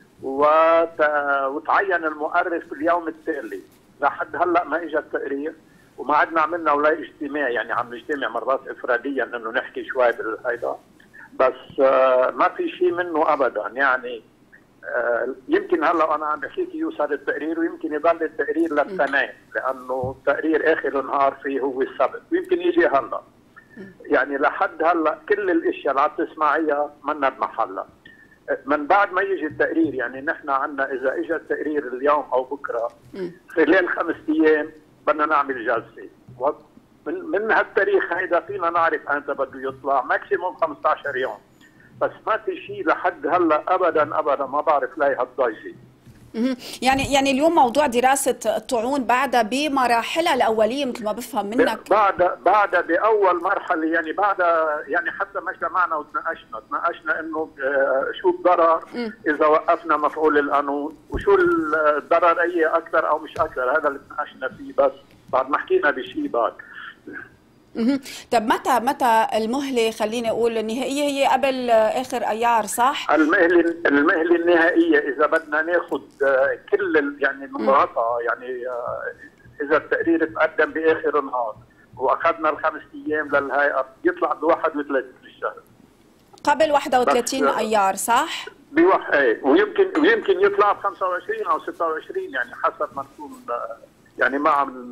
وتعين المؤرخ في اليوم التالي. لحد هلا ما اجى التقرير وما عدنا عملنا ولا اجتماع. يعني عم نجتمع مرات افراديا انه نحكي شوي بالهيدا. بس ما في شيء منه ابدا. يعني يمكن هلا انا عم بحكيك يوصل التقرير، ويمكن يضل التقرير للسنين، لانه تقرير اخر النهار فيه هو السبت، ويمكن يجي هلا. يعني لحد هلا كل الاشياء اللي عم تسمعيها منا بمحلها. من بعد ما يجي التقرير، يعني نحن عندنا اذا اجى التقرير اليوم او بكره، خلال 5 ايام بدنا نعمل جلسه، من هالتاريخ هيدا فينا نعرف امتى بده يطلع، ماكسيموم 15 يوم. بس ما في شيء لحد هلا ابدا ابدا، ما بعرف ليه هالضجه. يعني اليوم موضوع دراسة الطعون بعدها بمراحلها الأولية مثل ما بفهم منك. بعد بأول مرحلة، يعني بعد، يعني حتى ما اجتمعنا وتناقشنا إنه شو الضرر إذا وقفنا مفعول القانون، وشو الضرر أي أكثر أو مش أكثر. هذا اللي تناقشنا فيه، بس بعد ما حكينا بشيء بعد. طب متى المهلة، خليني أقول النهائية هي قبل آخر أيار صح؟ المهلة النهائية إذا بدنا ناخذ كل يعني النقاط، يعني إذا التقرير تقدم بآخر النهار وأخذنا ال5 أيام للهيئة، يطلع ب31 الشهر. قبل 31 أيار صح؟ ويمكن يطلع ب25 أو 26، يعني حسب ما نكون، يعني ما عم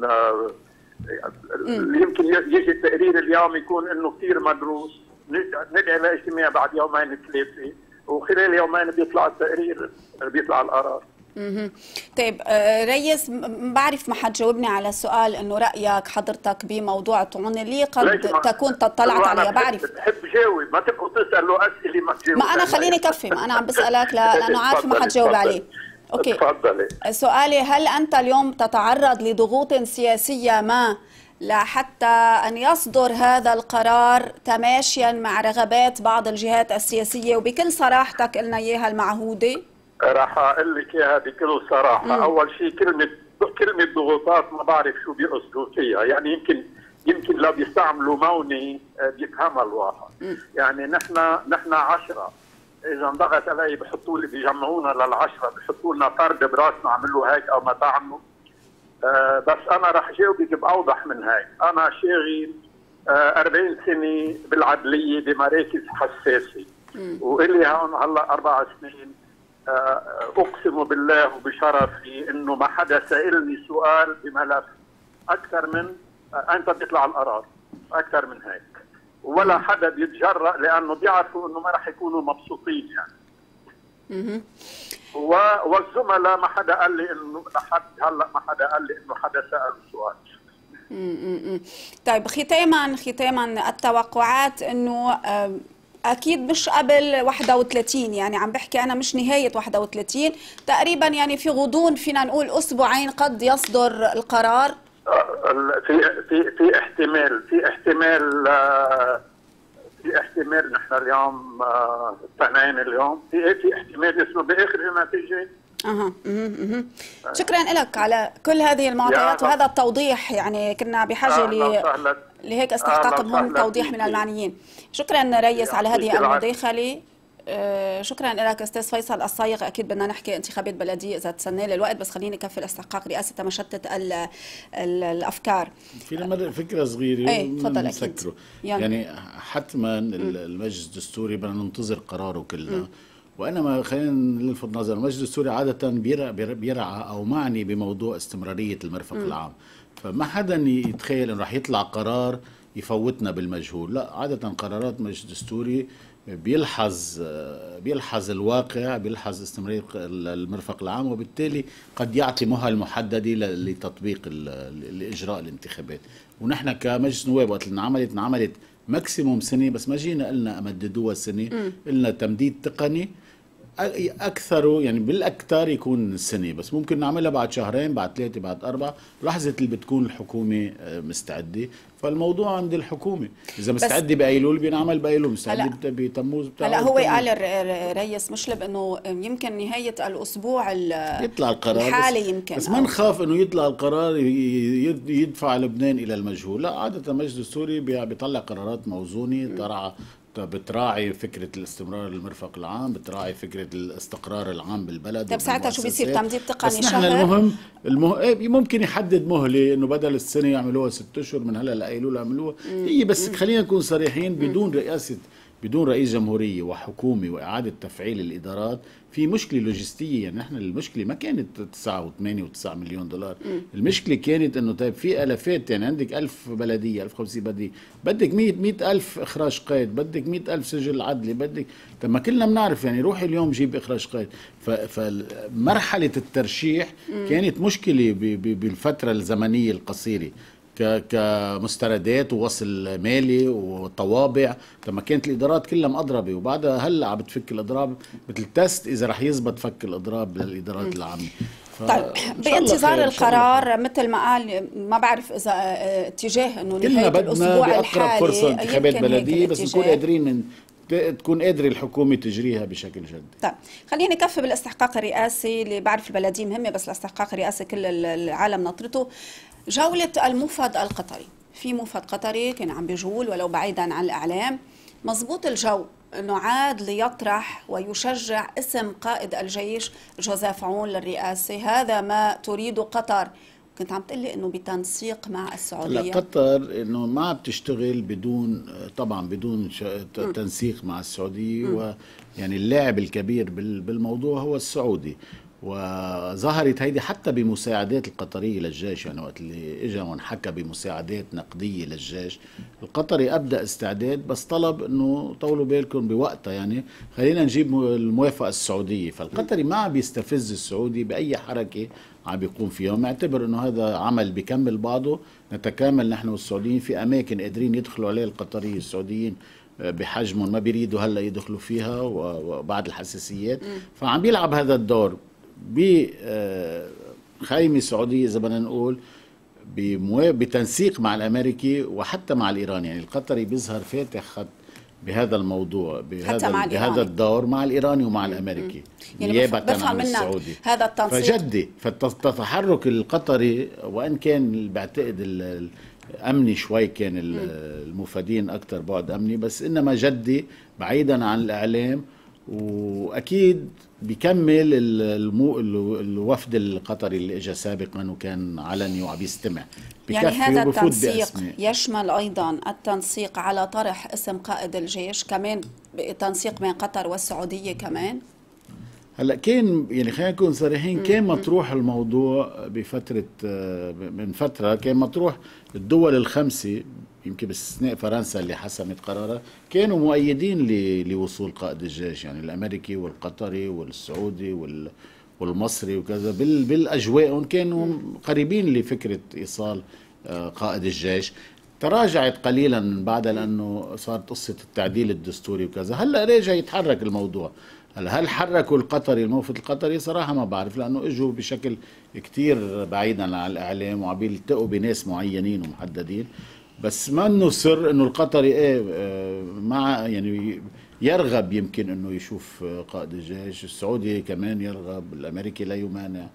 يمكن يجي التقرير اليوم يكون انه كثير مدروس، ندعي لاجتماع بعد 2-3، وخلال يومين بيطلع التقرير، بيطلع القرار. طيب ريس، بعرف ما حتجاوبني على سؤال انه رايك حضرتك بموضوع الطعون اللي قد تكون تطلعت عليها. بعرف بحب جاوب، ما تبقوا تسالوا اسئله ما تجاوب. ما انا خليني كفي، ما انا عم بسالك لانه عارفه ما حتجاوب عليه. اوكي تفضلي. سؤالي، هل انت اليوم تتعرض لضغوط سياسيه ما لحتى ان يصدر هذا القرار تماشيا مع رغبات بعض الجهات السياسيه، وبكل صراحتك قلنا اياها المعهوده؟ راح اقول لك اياها بكل صراحه. اول شيء كلمه ضغوطات ما بعرف شو بيقصدوا فيها، يعني يمكن لو بيستعملوا موني بيفهمها الواحد. يعني نحن 10، اذا انضغط علي بحطوا لي، بيجمعونا لل10، بحطوا لنا فرد براسنا عملوا هيك او ما تعملوا. بس انا رح جاوبك باوضح من هيك. انا شاغل 40 سنه بالعدليه بمراكز حساسه، والي هون هلا 4 سنين. اقسم بالله وبشرفي انه ما حدا سالني سؤال بملف اكثر من انت بيطلع القرار، اكثر من هيك. ولا حدا بيتجرأ، لانه بيعرفوا انه ما رح يكونوا مبسوطين يعني. والزملاء ما حدا قال لي انه، لحد هلا ما حدا قال لي انه حدا سال سؤال. طيب ختاما التوقعات انه اكيد مش قبل 31، يعني عم بحكي انا مش نهايه 31 تقريبا، يعني في غضون فينا نقول اسبوعين قد يصدر القرار. في احتمال نحن اليوم 2 اليوم، في احتمال اسمه باخر النتيجه. شكرا لك على كل هذه المعطيات وهذا التوضيح، يعني كنا بحاجه لهيك استحقاق مهم توضيح من المعنيين. شكرا ريس على هذه المداخله. شكرا لك استاذ فيصل الصايغ. اكيد بدنا نحكي انتخابات بلديه اذا تسنى لي الوقت، بس خليني كفي استحقاق رئاسه مشتت الافكار. في فكره صغيره. ايه تفضل. اكيد يعني حتما المجلس الدستوري بدنا ننتظر قراره كلنا. وانا ما خلينا نلفت نظر، المجلس الدستوري عاده بيرعى او معني بموضوع استمراريه المرفق العام، فما حدا يتخيل انه رح يطلع قرار يفوتنا بالمجهول. لا، عاده قرارات المجلس الدستوري بيلحظ الواقع، بيلحظ استمرارية المرفق العام، وبالتالي قد يعطي مهل محددة لتطبيق لإجراء الانتخابات. ونحن كمجلس نواب وقت انعملت ماكسيموم سنة، بس ما جينا قلنا امددوها سنة، قلنا تمديد تقني اكثر، يعني بالاكثر يكون سنه، بس ممكن نعملها بعد 2 بعد 3 بعد 4 لحظه اللي بتكون الحكومه مستعده. فالموضوع عند الحكومه، اذا مستعده بايلول بينعمل بايلول، مستعده بتموز هلا هو قال الرئيس مشلب انه يمكن نهايه الاسبوع يطلع القرار الحالي، يمكن بس ما نخاف انه يطلع القرار يدفع لبنان الى المجهول. لا، عاده المجلس الدستوري بيطلع قرارات موزونه بتراعي فكرة الاستمرار المرفق العام، بتراعي فكرة الاستقرار العام بالبلد. طيب ساعتها شو بيصير؟ تمديد تقني بس نحن ممكن يحدد مهلة انه بدل السنة يعملوها 6 اشهر، من هلا لايلول يعملوها هي. بس خلينا نكون صريحين، بدون رئيس جمهورية وحكومة وإعادة تفعيل الإدارات في مشكلة لوجستية. يعني نحن المشكلة ما كانت 9 و8 و9 مليون دولار، المشكلة كانت إنه طيب في آلافات، يعني عندك 1000 بلدية 1050 بلدية، بدك 100 ألف إخراج قيد، بدك 100 ألف سجل عدلي، بدك طب ما كلنا بنعرف يعني روحي اليوم جيب إخراج قيد. فمرحلة الترشيح كانت مشكلة بالفترة الزمنية القصيرة كمستندات ووصل مالي وطوابع. طب ما كانت الادارات كلها مضربه، وبعدها هلا عم بتفك الاضراب مثل تيست اذا رح يزبط فك الاضراب للادارات العامه. طيب بانتظار القرار مثل ما قال، ما بعرف اذا اتجاه انه نهايه الاسبوع الحالي فرصه انتخابات بلديه، بس نكون قادرين تكون قادره الحكومه تجريها بشكل جدي. طيب خلينا نكفي بالاستحقاق الرئاسي اللي بعرف البلديه مهمه، بس الاستحقاق الرئاسي كل العالم ناطرته. جولة الموفد القطري، في موفد قطري كان عم بيجول ولو بعيدا عن الإعلام، مزبوط الجو أنه عاد ليطرح ويشجع اسم قائد الجيش جوزيف عون للرئاسة. هذا ما تريد قطر. كنت عم تقلي أنه بتنسيق مع السعودية. لا، قطر أنه ما بتشتغل بدون طبعا بدون تنسيق مع السعودية، ويعني اللاعب الكبير بالموضوع هو السعودي. وظهرت هيدي حتى بمساعدات القطرية للجيش، يعني وقت اللي اجى وانحكى بمساعدات نقدية للجيش القطري أبدأ استعداد، بس طلب انه طولوا بالكم بوقتها، يعني خلينا نجيب الموافقة السعودية. فالقطري ما عم بيستفز السعودي بأي حركة عم بيقوم فيها، معتبر انه هذا عمل بيكمل بعضه، نتكامل نحن والسعوديين في اماكن قادرين يدخلوا عليه القطريين. السعوديين بحجمهم ما بيريدوا هلا يدخلوا فيها وبعد الحساسيات، فعم بيلعب هذا الدور بخيمة سعودية إذا بدنا نقول بتنسيق مع الأمريكي وحتى مع الإيراني. يعني القطري بيظهر فاتح خط بهذا الموضوع، بهذا الدور مع الإيراني ومع الأمريكي، يعني نيابة عن السعودي. هذا التنسيق فجدي فالتحرك القطري، وإن كان بعتقد أمني شوي، كان المفادين أكثر بعد أمني، بس إنما جدي بعيدا عن الإعلام. واكيد بيكمل الوفد القطري اللي اجى سابقا وكان علني وعم يستمع. يعني هذا التنسيق يشمل ايضا التنسيق على طرح اسم قائد الجيش، كمان تنسيق بين قطر والسعوديه كمان. هلا كان يعني خلينا نكون صريحين، كان مطروح الموضوع من فتره كان مطروح الدول الخمسه، يمكن باستثناء فرنسا اللي حسمت قرارها، كانوا مؤيدين لوصول قائد الجيش، يعني الامريكي والقطري والسعودي والمصري وكذا بالاجواء كانوا قريبين لفكره ايصال قائد الجيش. تراجعت قليلا من بعدها لانه صارت قصه التعديل الدستوري وكذا، هلا راجع يتحرك الموضوع. هل حركوا القطري الموفد القطري؟ صراحة ما بعرف، لأنه اجوا بشكل كتير بعيدا عن الإعلام وعم يلتقوا بناس معينين ومحددين. بس ما انه سر انه القطري مع يعني يرغب يمكن انه يشوف قائد الجيش، السعودي كمان يرغب، الامريكي لا يمانع.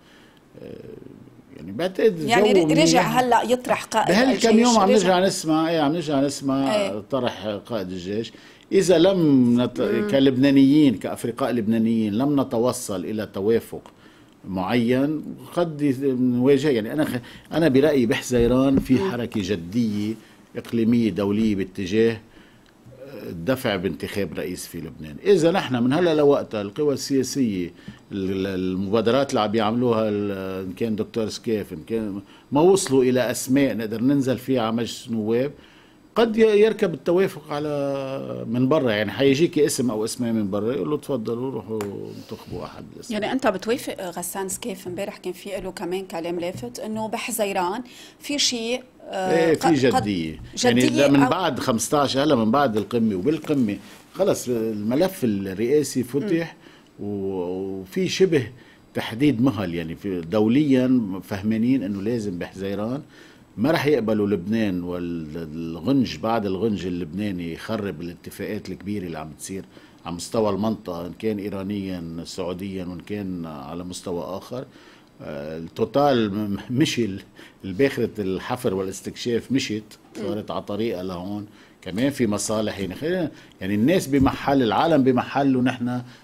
يعني بعتقد يعني رجع هلا يطرح قائد الجيش. بهالكم يوم عم نرجع نسمع طرح قائد الجيش. إذا لم كلبنانيين كأفرقاء لبنانيين لم نتوصل إلى توافق معين قد نواجه. يعني أنا برأيي بحزيران في حركة جدية إقليمية دولية باتجاه الدفع بانتخاب رئيس في لبنان. إذا نحن من هلا لوقتها القوى السياسية المبادرات اللي عم يعملوها إن كان دكتور سكيف، إن كان ما وصلوا إلى أسماء نقدر ننزل فيها على مجلس النواب، قد يركب التوافق على من برا. يعني حيجيك اسم او اسمين من برا يقول له تفضلوا روحوا انتخبوا احد الاسم. يعني انت بتوافق غسان سكيف؟ امبارح كان في له كمان كلام لافت انه بحزيران في شيء في جديه يعني من بعد 15 هلا من بعد القمه، وبالقمه خلص الملف الرئاسي فتح وفي شبه تحديد مهل. يعني في دوليا فهمانين انه لازم بحزيران ما رح يقبلوا لبنان والغنج بعد الغنج اللبناني يخرب الاتفاقات الكبيرة اللي عم تصير على مستوى المنطقة، إن كان إيرانيا سعوديا وإن كان على مستوى آخر. التوتال مشي الباخرة الحفر والاستكشاف مشيت، صارت على طريقة لهون. كمان في مصالح، يعني الناس بمحل، العالم بمحل ونحن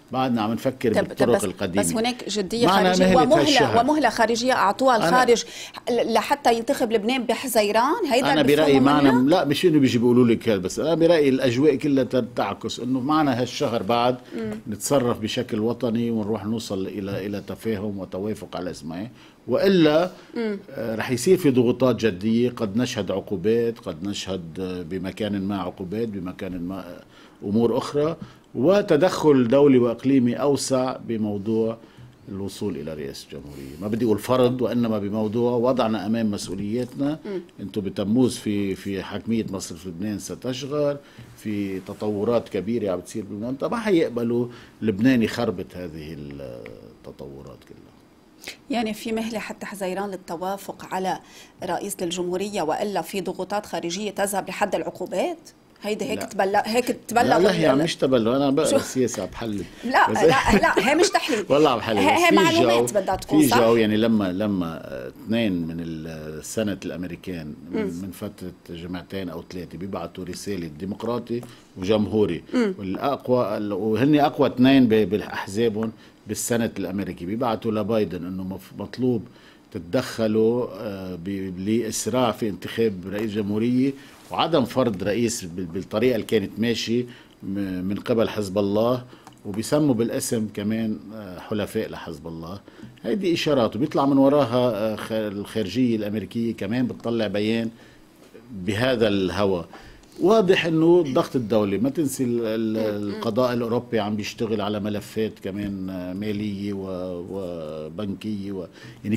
بعدنا عم نفكر بالطرق القديمة. بس هناك جدية خارجية ومهلة خارجية أعطوها الخارج لحتى ينتخب لبنان بحزيران. هيدا أنا برأيي معنا لا مش إنه بيجي بيقولوا لك هذا، بس أنا برأيي الأجواء كلها تعكس إنه معنا هالشهر بعد نتصرف بشكل وطني ونروح نوصل إلى تفاهم وتوافق على اسمه، وإلا رح يصير في ضغوطات جدية، قد نشهد عقوبات، قد نشهد بمكان ما عقوبات، بمكان ما أمور أخرى، وتدخل دولي وإقليمي أوسع بموضوع الوصول إلى رئاسة الجمهورية. ما بدي أقول فرض، وإنما بموضوع وضعنا أمام مسؤولياتنا. أنتم بتموز في حاكمية مصر في لبنان ستشغل، في تطورات كبيرة عم بتصير بالمنطقة، ما حيقبلوا لبنان يخربط هذه التطورات كلها. يعني في مهلة حتى حزيران للتوافق على رئيس للجمهورية، وإلا في ضغوطات خارجية تذهب لحد العقوبات؟ هيك تبلغ لا هي مش تبلغ، انا بقرا السياسه عم بحلل. لا هي مش تحليل والله عم بحلل، هي معلومات بدها تكون في صح. جو يعني لما اثنين من السنة الامريكان من فتره جمعتين او ثلاثه بيبعتوا رساله ديمقراطي وجمهوري، والاقوى وهن اقوى اثنين باحزابهم بالسنة الامريكي، بيبعتوا لبايدن انه مطلوب تتدخلوا لاسراع في انتخاب رئيس جمهوريه وعدم فرض رئيس بالطريقة اللي كانت ماشي من قبل حزب الله، وبيسموا بالاسم كمان حلفاء لحزب الله. هيدي إشارات، وبيطلع من وراها الخارجية الأمريكية كمان بتطلع بيان بهذا الهوى. واضح انه الضغط الدولي، ما تنسي القضاء الأوروبي عم بيشتغل على ملفات كمان مالية وبنكية يعني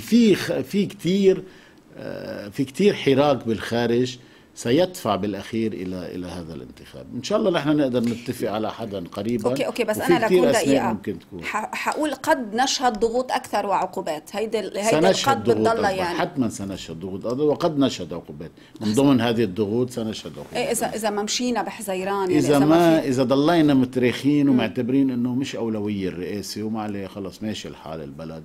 في كتير حراك بالخارج سيدفع بالاخير الى هذا الانتخاب. ان شاء الله نحن نقدر نتفق على حدا قريبا. اوكي بس انا لكون دقيقه حقول قد نشهد ضغوط اكثر وعقوبات. هيدي قد بتضلها يعني حتما سنشهد ضغوط وقد نشهد عقوبات. من ضمن هذه الضغوط سنشهد عقوبات اذا ما مشينا بحزيران، يعني اذا ضلينا متريخين ومعتبرين انه مش اولويه الرئاسه وما عليه خلص ماشي الحال البلد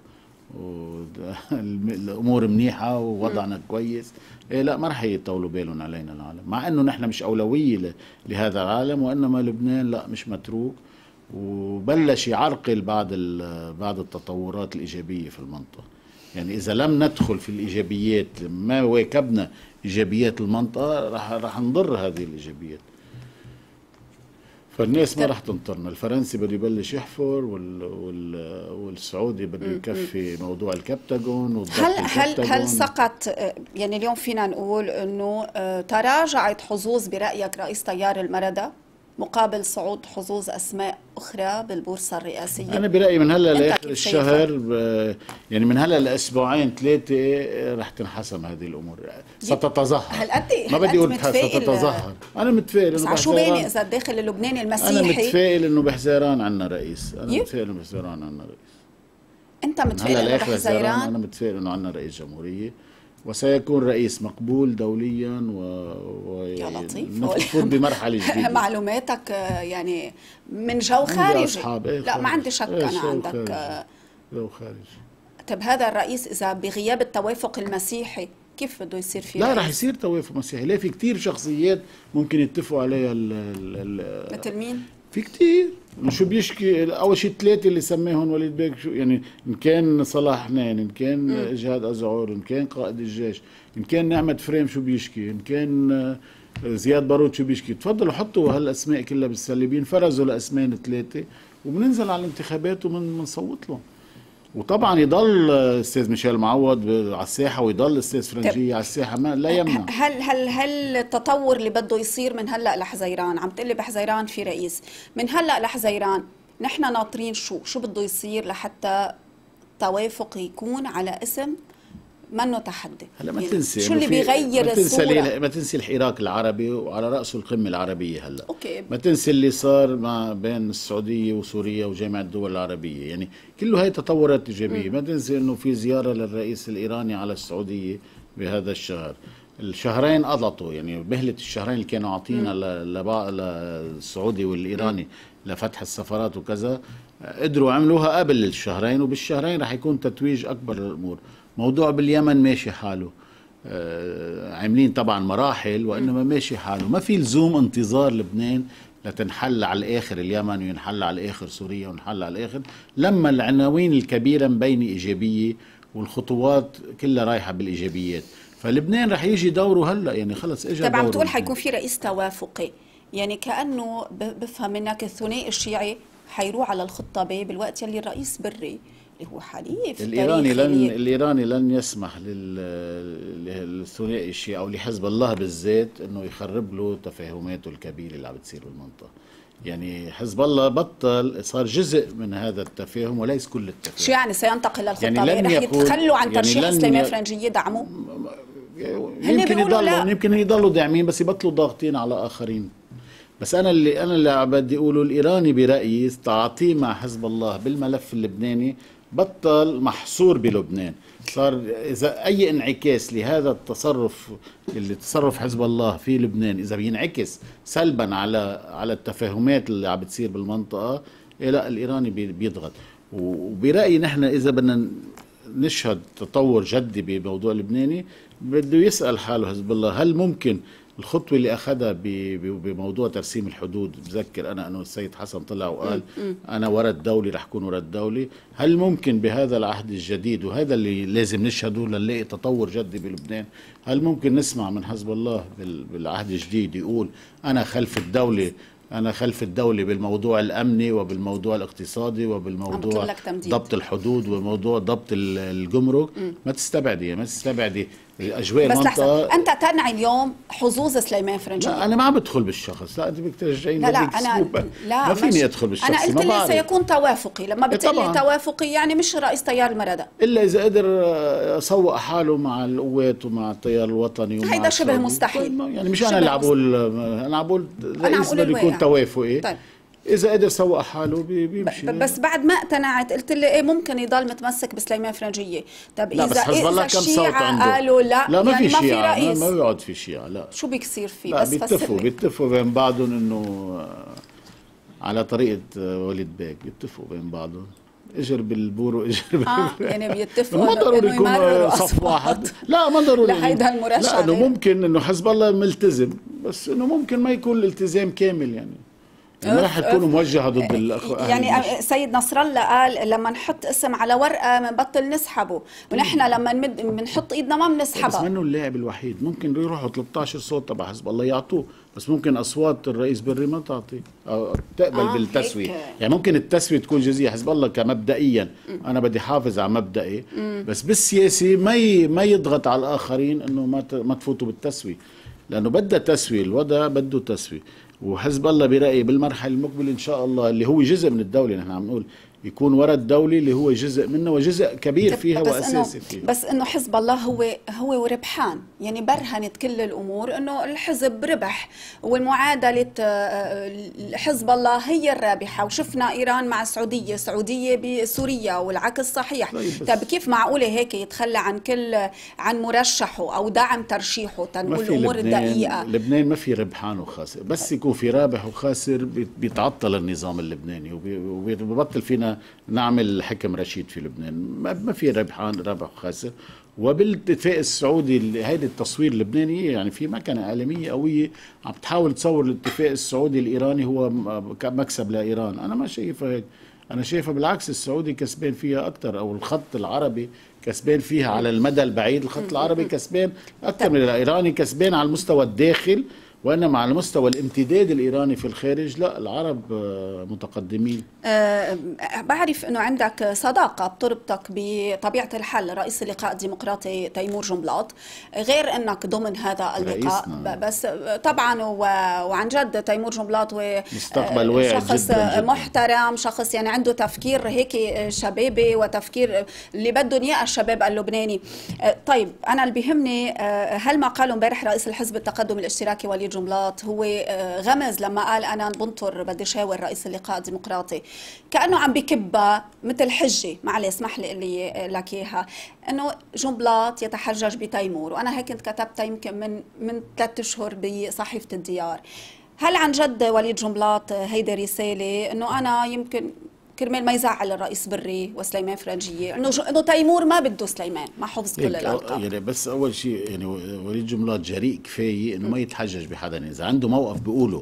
والامور منيحه ووضعنا كويس، لا ما رح يطولوا بالهم علينا العالم، مع انه نحن مش اولويه لهذا العالم، وانما لبنان لا مش متروك، وبلش يعرقل بعض التطورات الايجابيه في المنطقه. يعني اذا لم ندخل في الايجابيات، ما واكبنا ايجابيات المنطقه رح نضر هذه الايجابيات. فالناس ما رح تنطرنا. الفرنسي بده يبلش يحفر والسعودي بده يكفي موضوع الكبتاغون. هل سقط يعني اليوم فينا نقول انه تراجعت حظوظ برأيك رئيس تيار المردة مقابل صعود حظوظ اسماء اخرى بالبورصه الرئاسيه؟ انا برايي من هلا لاخر الشهر يعني من هلا لاسبوعين ثلاثه رح تنحسم هذه الامور، ستتظاهر. ما بدي اقول ستتظاهر، انا متفائل انه شو بيني اذا الداخل اللبناني المسيحي. انا متفائل انه بحزيران عندنا رئيس، انا متفائل انه بحزيران عندنا رئيس. انت متفائل انه بحزيران؟ انا متفائل انه عندنا رئيس جمهوريه، وسيكون رئيس مقبول دوليا يا لطيف نفوت بمرحله جديده. معلوماتك يعني من جو خارجي. لا ما عندي شك انا عندك جو خارجي. طب هذا الرئيس اذا بغياب التوافق المسيحي كيف بده يصير فيه؟ لا رح يصير توافق مسيحي. ليه؟ في كتير شخصيات ممكن يتفقوا عليها. مثل مين؟ في كتير. شو بيشكي اول شيء ثلاثه اللي سماهم وليد بيك، شو يعني ان كان صلاح حنين، ان كان جهاد ازعور، ان كان قائد الجيش، ان كان نعمة فريم شو بيشكي، ان كان زياد بارود شو بيشكي. تفضلوا حطوا هالاسماء كلها بالسلبين، فرزوا الاسماء ثلاثه وبننزل على الانتخابات وبنصوت لهم. وطبعا يضل استاذ ميشيل معوض على الساحه، ويضل استاذ فرنجيه على الساحه، ما لا يمنع. هل التطور اللي بده يصير من هلا لحزيران، عم تقلي بحزيران في رئيس، من هلا لحزيران نحن ناطرين شو بده يصير لحتى توافق يكون على اسم منه تحدي؟ هلا ما تنسي شو اللي بيغير الصورة؟ ما تنسي الحراك العربي وعلى رأسه القمة العربية هلا. أوكي. ما تنسي اللي صار بين السعودية وسوريا وجامعة الدول العربية، يعني كله هاي تطورات إيجابية. ما تنسي إنه في زيارة للرئيس الإيراني على السعودية بهذا الشهر. الشهرين أضلطوا، يعني مهلة الشهرين اللي كانوا عاطينا للسعودي والإيراني لفتح السفارات وكذا، قدروا عملوها قبل الشهرين، وبالشهرين رح يكون تتويج أكبر للأمور. موضوع باليمن ماشي حاله، عاملين طبعا مراحل، وإنما ماشي حاله. ما في لزوم انتظار لبنان لتنحل على الاخر اليمن وينحل على الاخر سوريا ونحل على الاخر، لما العناوين الكبيره مبينه ايجابيه والخطوات كلها رايحه بالايجابيات. فلبنان رح يجي دوره هلا، يعني خلص اجى طبعا دوره. بتقول حيكون في رئيس توافقي، يعني كأنه بفهم منك الثنائي الشيعي حيروح على الخطة ب بالوقت يلي الرئيس بري اللي هو حليف الإيراني لن يسمح للثنائي الشيعي أو لحزب الله بالذات أنه يخرب له تفاهماته الكبيرة اللي عم بتصير بالمنطقة. يعني حزب الله بطل، صار جزء من هذا التفاهم وليس كل التفاهم. شو يعني سينتقل للخطة يعني ب؟ رح يتخلوا عن ترشيح سليمان فرنجية دعمه؟ يمكن يضلوا داعمين بس يبطلوا ضاغطين على آخرين. بس انا اللي بدي اقوله، الايراني برايي تعاطيه مع حزب الله بالملف اللبناني بطل محصور بلبنان، صار اذا اي انعكاس لهذا التصرف اللي تصرف حزب الله في لبنان اذا بينعكس سلبا على التفاهمات اللي عم بتصير بالمنطقه، لا الايراني بيضغط. وبرايي نحن اذا بدنا نشهد تطور جدي بموضوع اللبناني بده يسال حاله حزب الله، هل ممكن الخطوة اللي أخذها بموضوع ترسيم الحدود؟ بذكر أنا أنه السيد حسن طلع وقال أنا وراء الدولة رح كون وراء الدولة. هل ممكن بهذا العهد الجديد، وهذا اللي لازم نشهده لنلاقي تطور جدي بلبنان، هل ممكن نسمع من حزب الله بالعهد الجديد يقول أنا خلف الدولة، أنا خلف الدولة بالموضوع الأمني وبالموضوع الاقتصادي وبالموضوع ضبط الحدود وموضوع ضبط الجمرك؟ ما تستبعدي اجواء بس المنطقه. لحظة، انت تنعي اليوم حظوظ سليمان فرنجي. لا انا ما عم بدخل بالشخص، لا انت بدك ترجعيني. لا انا لا ما فيني ادخل بالشخص. انا قلت لي سيكون توافقي، لما بتقلي توافقي يعني مش رئيس تيار المردة، الا اذا قدر يسوق حاله مع القوات ومع التيار الوطني ومع هيدا شبه مستحيل. يعني مش انا اللي عم بقول، انا عم بقول الرئيس بده يكون توافقي. طيب إذا قدر سوق حاله بيمشي. بس بعد ما اقتنعت قلت لي إيه ممكن يضل متمسك بسليمان فرنجية. طب إذا الشيعة قالوا لا ما يعني في شيعة، رئيس، ما بيقعد في شيعة. لا شو بيصير فيه؟ بس بيتفقوا بين بعضهم إنه على طريقة وليد بيك، بيتفقوا بين بعضهم اجر بالبور واجر يعني بيتفقوا ما ضروري يكون صف واحد. لا ما ضروري لهيدا المرشح. لا انه ممكن انه حزب الله ملتزم، بس انه ممكن ما يكون الالتزام كامل، يعني ما راح تكون موجهه ضد يعني سيد نصر الله قال لما نحط اسم على ورقه بنبطل نسحبه، ونحن لما بنحط ايدنا ما بنسحبها. بس منه اللاعب الوحيد، ممكن يروحوا 13 صوت تبع حزب الله يعطوه، بس ممكن اصوات الرئيس بري ما تعطي او تقبل بالتسويه. يعني ممكن التسويه تكون جزئيه. حزب الله كمبدئيا انا بدي حافظ على مبدئي، بس بالسياسي ما يضغط على الاخرين انه ما تفوتوا بالتسويه، لانه بدها تسويه، الوضع بده تسويه. وحزب الله برأيي بالمرحله المقبله ان شاء الله اللي هو جزء من الدوله، نحن عم نقول يكون وراء الدولة اللي هو جزء منه وجزء كبير فيها وأساسي فيها. بس إنه حزب الله هو وربحان، يعني برهنت كل الأمور إنه الحزب ربح، والمعادلة حزب الله هي الرابحة. وشفنا إيران مع السعودية بسوريا والعكس صحيح. طيب كيف معقولة هيك يتخلى عن مرشحه أو دعم ترشيحه تنقول الأمور الدقيقة؟ لبنان ما في ربحان وخاسر، بس يكون في رابح وخاسر بيتعطل النظام اللبناني وبيبطل فينا نعمل حكم رشيد في لبنان. ما في ربح وخاسر. وبالاتفاق السعودي هيدي التصوير اللبناني، يعني في مكنه اعلاميه قويه عم تحاول تصور الاتفاق السعودي الايراني هو مكسب لايران. انا ما شايفه هيك، انا شايفه بالعكس السعودي كسبان فيها اكثر، او الخط العربي كسبان فيها على المدى البعيد. الخط العربي كسبان اكثر من الايراني، كسبان على المستوى الداخل، وانما على مستوى الامتداد الايراني في الخارج لا، العرب متقدمين. بعرف انه عندك صداقه بتربطك بطبيعه الحال رئيس اللقاء الديمقراطي تيمور جنبلاط، غير انك ضمن هذا اللقاء. بس طبعا وعن جد تيمور جنبلاط مستقبل واعد شخص جداً محترم، شخص يعني عنده تفكير هيك شبابي وتفكير اللي بدهم اياه الشباب اللبناني. طيب انا اللي بيهمني هل ما قاله امبارح رئيس الحزب التقدم الاشتراكي وليد جنبلاط هو غمز لما قال انا بنطر بدي شاور رئيس اللقاء الديمقراطي، كانه عم بكبها مثل حجه، معلش اسمح لي لك اياها، انه جنبلاط يتحجج بتيمور. وانا هيك كنت كتبتها يمكن من 3 اشهر بصحيفه الديار. هل عن جد وليد جنبلاط هيدي رساله انه انا يمكن كرمال ما يزعل الرئيس بري وسليمان فرنجية انه تيمور ما بده سليمان مع حفظ كل الالقاب؟ يعني بس اول شيء يعني وليد جنبلاط جريء كفايه انه ما يتحجج بحدا، اذا عنده موقف بيقوله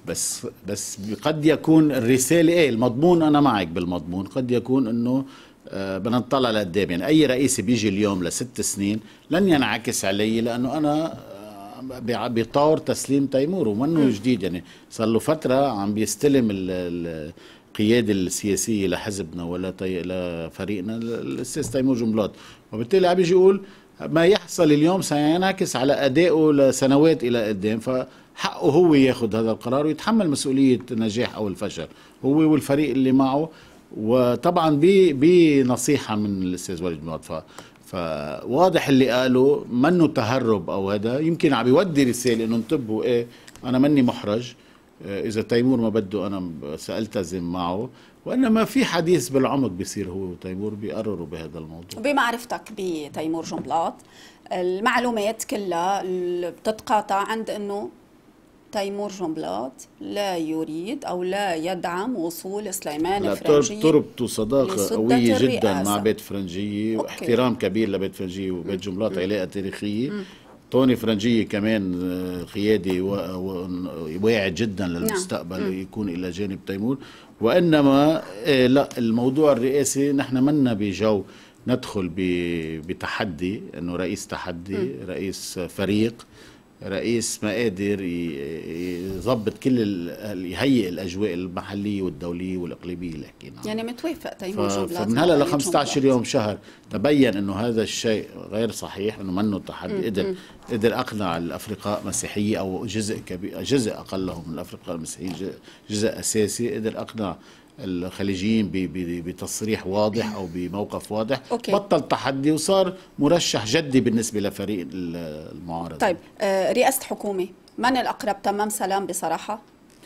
بس قد يكون الرساله المضمون، انا معك بالمضمون، قد يكون انه بدنا نطلع لقدام. يعني اي رئيس بيجي اليوم ل6 سنين لن ينعكس علي، لانه انا بطور تسليم تيمور ومنه جديد. يعني صار له فتره عم بيستلم القياده السياسيه لحزبنا ولا لفريقنا الاستاذ تيمور جنبلاط، وبالتالي عم بيجي يقول ما يحصل اليوم سينعكس على ادائه لسنوات الى قدام، فحقه هو ياخذ هذا القرار ويتحمل مسؤوليه النجاح او الفشل هو والفريق اللي معه. وطبعا بنصيحه من الاستاذ وليد جنبلاط، فواضح اللي قاله منه تهرب او هذا، يمكن عم يودي رساله انه انتبهوا، انا ماني محرج، اذا تيمور ما بده انا سالتزم معه، وانما في حديث بالعمق بيصير هو وتيمور بيقرروا بهذا الموضوع. بمعرفتك بتيمور جنبلاط المعلومات كلها بتتقاطع عند انه تيمور جنبلاط لا يريد او لا يدعم وصول سليمان فرنجية. تربطوا صداقه قويه جدا مع بيت فرنجية، واحترام كبير لبيت فرنجية وبيت جنبلاط، علاقه تاريخيه. توني فرنجية كمان قيادي واعد جدا للمستقبل، نعم. يكون إلى جانب تيمور. وإنما لا، الموضوع الرئاسي نحن منا بجو ندخل بتحدي، أنه رئيس تحدي، رئيس فريق، رئيس ما قادر يضبط كل يهيئ الاجواء المحليه والدوليه والاقليميه اللي حكينا عنها. يعني متوافق تيمور جنبلاط فمن هلا ل 15 يوم شهر تبين انه هذا الشيء غير صحيح، انه منه تحدي. قدر اقنع الافرقاء المسيحيه او جزء كبير، جزء اقلهم من الافرقاء المسيحيين، جزء اساسي، قدر اقنع الخليجيين بتصريح واضح او بموقف واضح. أوكي. بطل تحدي وصار مرشح جدي بالنسبه لفريق المعارضه. طيب رئاسه حكومه من الاقرب؟ تمام سلام بصراحه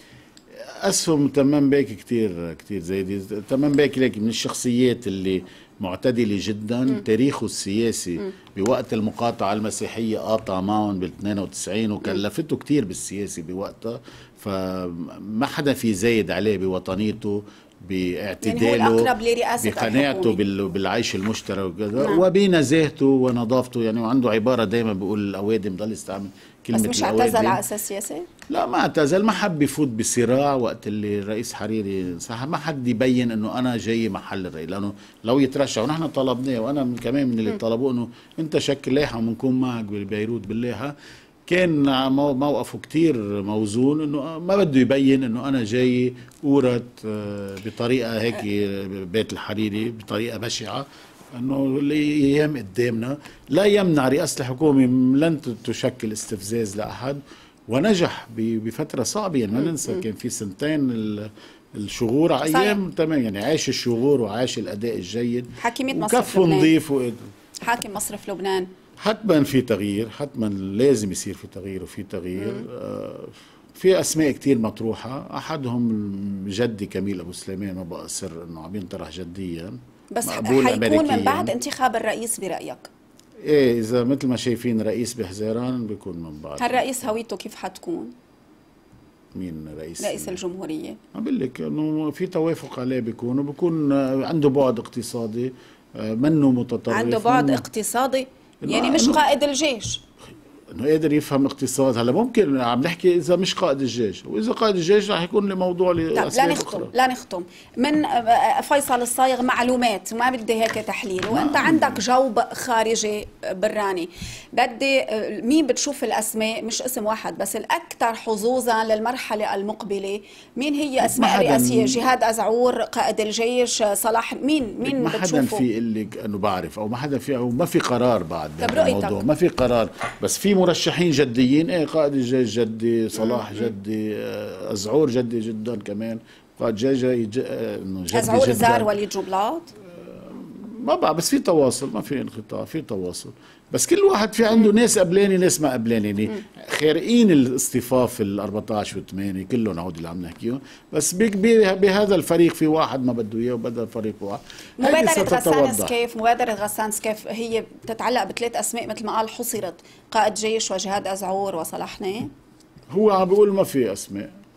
اسهم تمام بيك كتير زايدة. تمام بيك لكن من الشخصيات اللي معتدله جدا. تاريخه السياسي بوقت المقاطعه المسيحيه قاطع معهم بال 92 وكلفته كتير بالسياسي بوقتها، فما حدا في زايد عليه بوطنيته، باعتداله، يعني هو الأقرب لرئاسة بقناعته بالعيش المشترك وكذا. نعم. وبنزاهته ونظافته. يعني وعنده عباره دائما بيقول الاوادم، ضل يستعمل كلمه بس مش اعتزل على اساس سياسي؟ لا ما اعتزل، ما حب يفوت بصراع وقت اللي الرئيس حريري انسحب، ما حد يبين انه انا جاي محل الرئيس، لانه لو يترشح ونحن طلبناه، وانا كمان من اللي طلبوه انه انت شكل لائحه وبنكون معك ببيروت باللائحه، كان موقفه كتير موزون، انه ما بده يبين انه انا جاي اورث بطريقه هيك بيت الحريري بطريقه بشعه، انه الايام قدامنا. لا يمنع رئاسه الحكومه لن تشكل استفزاز لاحد، ونجح بفتره صعبه. يعني ما ننسى كان في سنتين الشغور على ايام تمام، يعني عاش الشغور وعاش الاداء الجيد، حاكميه مصرف لبنان، نظيف حاكم مصرف لبنان. حتما في تغيير، حتما لازم يصير في تغيير، وفي تغيير. في اسماء كتير مطروحه، احدهم جدي كميل ابو سليمان، ما بقى سر انه عم ينطرح جديا، بس حيكون من بعد انتخاب الرئيس برايك؟ ايه اذا مثل ما شايفين رئيس بحزيران بيكون من بعد. هالرئيس هويته كيف حتكون؟ مين رئيس الجمهوريه؟ عم بقول لك انه في توافق عليه، بيكون عنده بعد اقتصادي، منه متطرف، عنده بعد اقتصادي، يعني مش قائد الجيش، انه قادر يفهم اقتصاد. هلا ممكن عم نحكي اذا مش قائد الجيش، واذا قائد الجيش رح يكون لموضوع لا نختم من فيصل الصايغ معلومات، ما بدي هيك تحليل، وانت عندك جو خارجي براني. بدي مين بتشوف الاسماء، مش اسم واحد بس، الاكثر حظوظا للمرحله المقبله؟ مين هي اسماء رئاسيه؟ جهاد أزعور، قائد الجيش، صلاح، مين بتشوفه؟ ما حدا في يقول لك انه بعرف، او ما حدا في، او ما في قرار بعد بالموضوع، ما في قرار، بس في مرشحين جديين. قائد الجيش جدي، صلاح جدي، أزعور جدي جدا كمان، قائد جيش جدي أزعور زار وليد جنبلاط. ما بعرف، بس في تواصل، ما في انقطاع، في تواصل، بس كل واحد في عنده ناس قبلاني ناس ما قبلاني. يعني خارقين الاصطفاف ال 14 و8 كلهم عود اللي عم نحكيهم، بس بهذا الفريق في واحد ما بده اياه وبدا فريق واحد. مبادرة غسان سكيف، مبادرة غسان سكيف هي بتتعلق بثلاث اسماء مثل ما قال، حصرت قائد جيش وجهاد أزعور وصلاح ناي. هو عم بيقول ما في اسماء،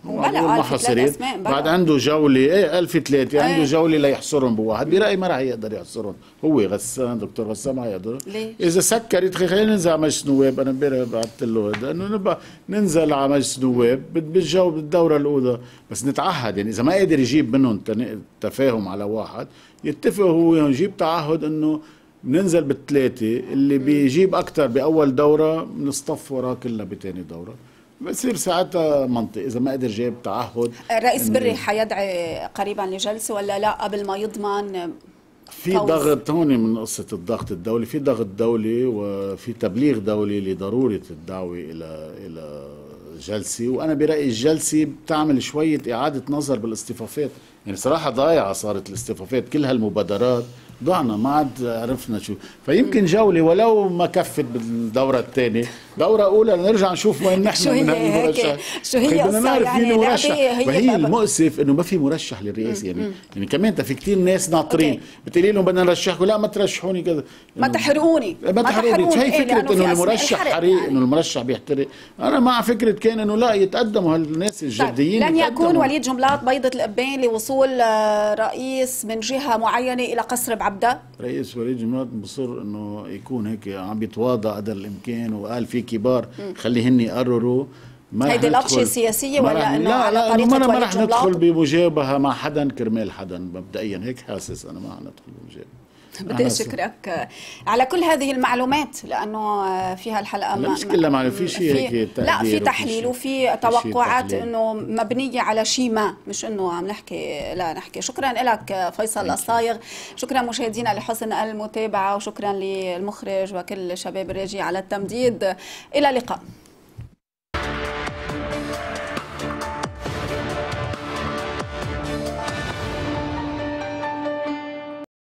بلا ما قال في 3 حصرت. أسماء بعد عنده جوله، ايه قال في 3 عنده جوله ليحصرهم بواحد. برايي ما راح يقدر يحصرهم هو غسان، دكتور غسان ما يقدر. ليش؟ اذا سكرت خلينا ننزل على مجلس نواب. انا امبارح بعثت له هذا انه نبقى ننزل على مجلس نواب بالجو بالدوره الاولى، بس نتعهد يعني اذا ما قادر يجيب منهم تفاهم على واحد يتفق هو يجيب تعهد انه بننزل ب3 اللي بيجيب اكثر باول دوره بنصطف وراه كلها بثاني دوره. بصير ساعتها منطق. اذا ما قدر جايب تعهد. الرئيس بري حيدعي قريبا لجلسه ولا لا قبل ما يضمن في فوز؟ ضغط هون من قصه الضغط الدولي، في ضغط دولي وفي تبليغ دولي لضروره الدعوه الى جلسه. وانا برايي الجلسه بتعمل شويه اعاده نظر بالاصطفافات. يعني صراحه ضايعه صارت الاصطفافات، كل هالمبادرات ضعنا ما عاد عرفنا شو. فيمكن جوله ولو ما كفت بالدوره الثانيه، دوره اولى نرجع نشوف وين نحن من هالمرشح. شو هي بدنا نعرف يعني مين مرشح. هي وهي المؤسف انه ما في مرشح للرئاسه. يعني كمان في كثير ناس ناطرين بتقولي لهم بدنا نرشحكم، لا ما ترشحوني كذا، ما تحرقوني ما تحرقوني. هي فكره انه المرشح حريق، يعني. انه المرشح بيحترق. انا مع فكره كان انه لا يتقدموا هالناس الجديين. لن يكون وليد جنبلاط بيضة الأبين لوصول رئيس من جهة معينة إلى قصر بعبدة؟ رئيس وليد جنبلاط بصر انه يكون هيك عم بيتواضع قدر الامكان، وقال في كبار خليهن يقرروا. هيدي لطشة سياسية ولا انه على طريقة ما وليد رح جنبلاط؟ ندخل بمجابهة مع حدا كرمال حدا مبدئيا، هيك حاسس انا ما رح ندخل بمجابهة. بدي اشكرك على كل هذه المعلومات لانه في هالحلقه لا مش كلها معلومات، في شيء هيك لا في تحليل وفي توقعات انه مبنيه على شيء ما، مش انه عم نحكي لا نحكي. شكرا لك فيصل الصايغ، شكرا مشاهدينا لحسن المتابعه، وشكرا للمخرج وكل شباب الريجي على التمديد. الى اللقاء.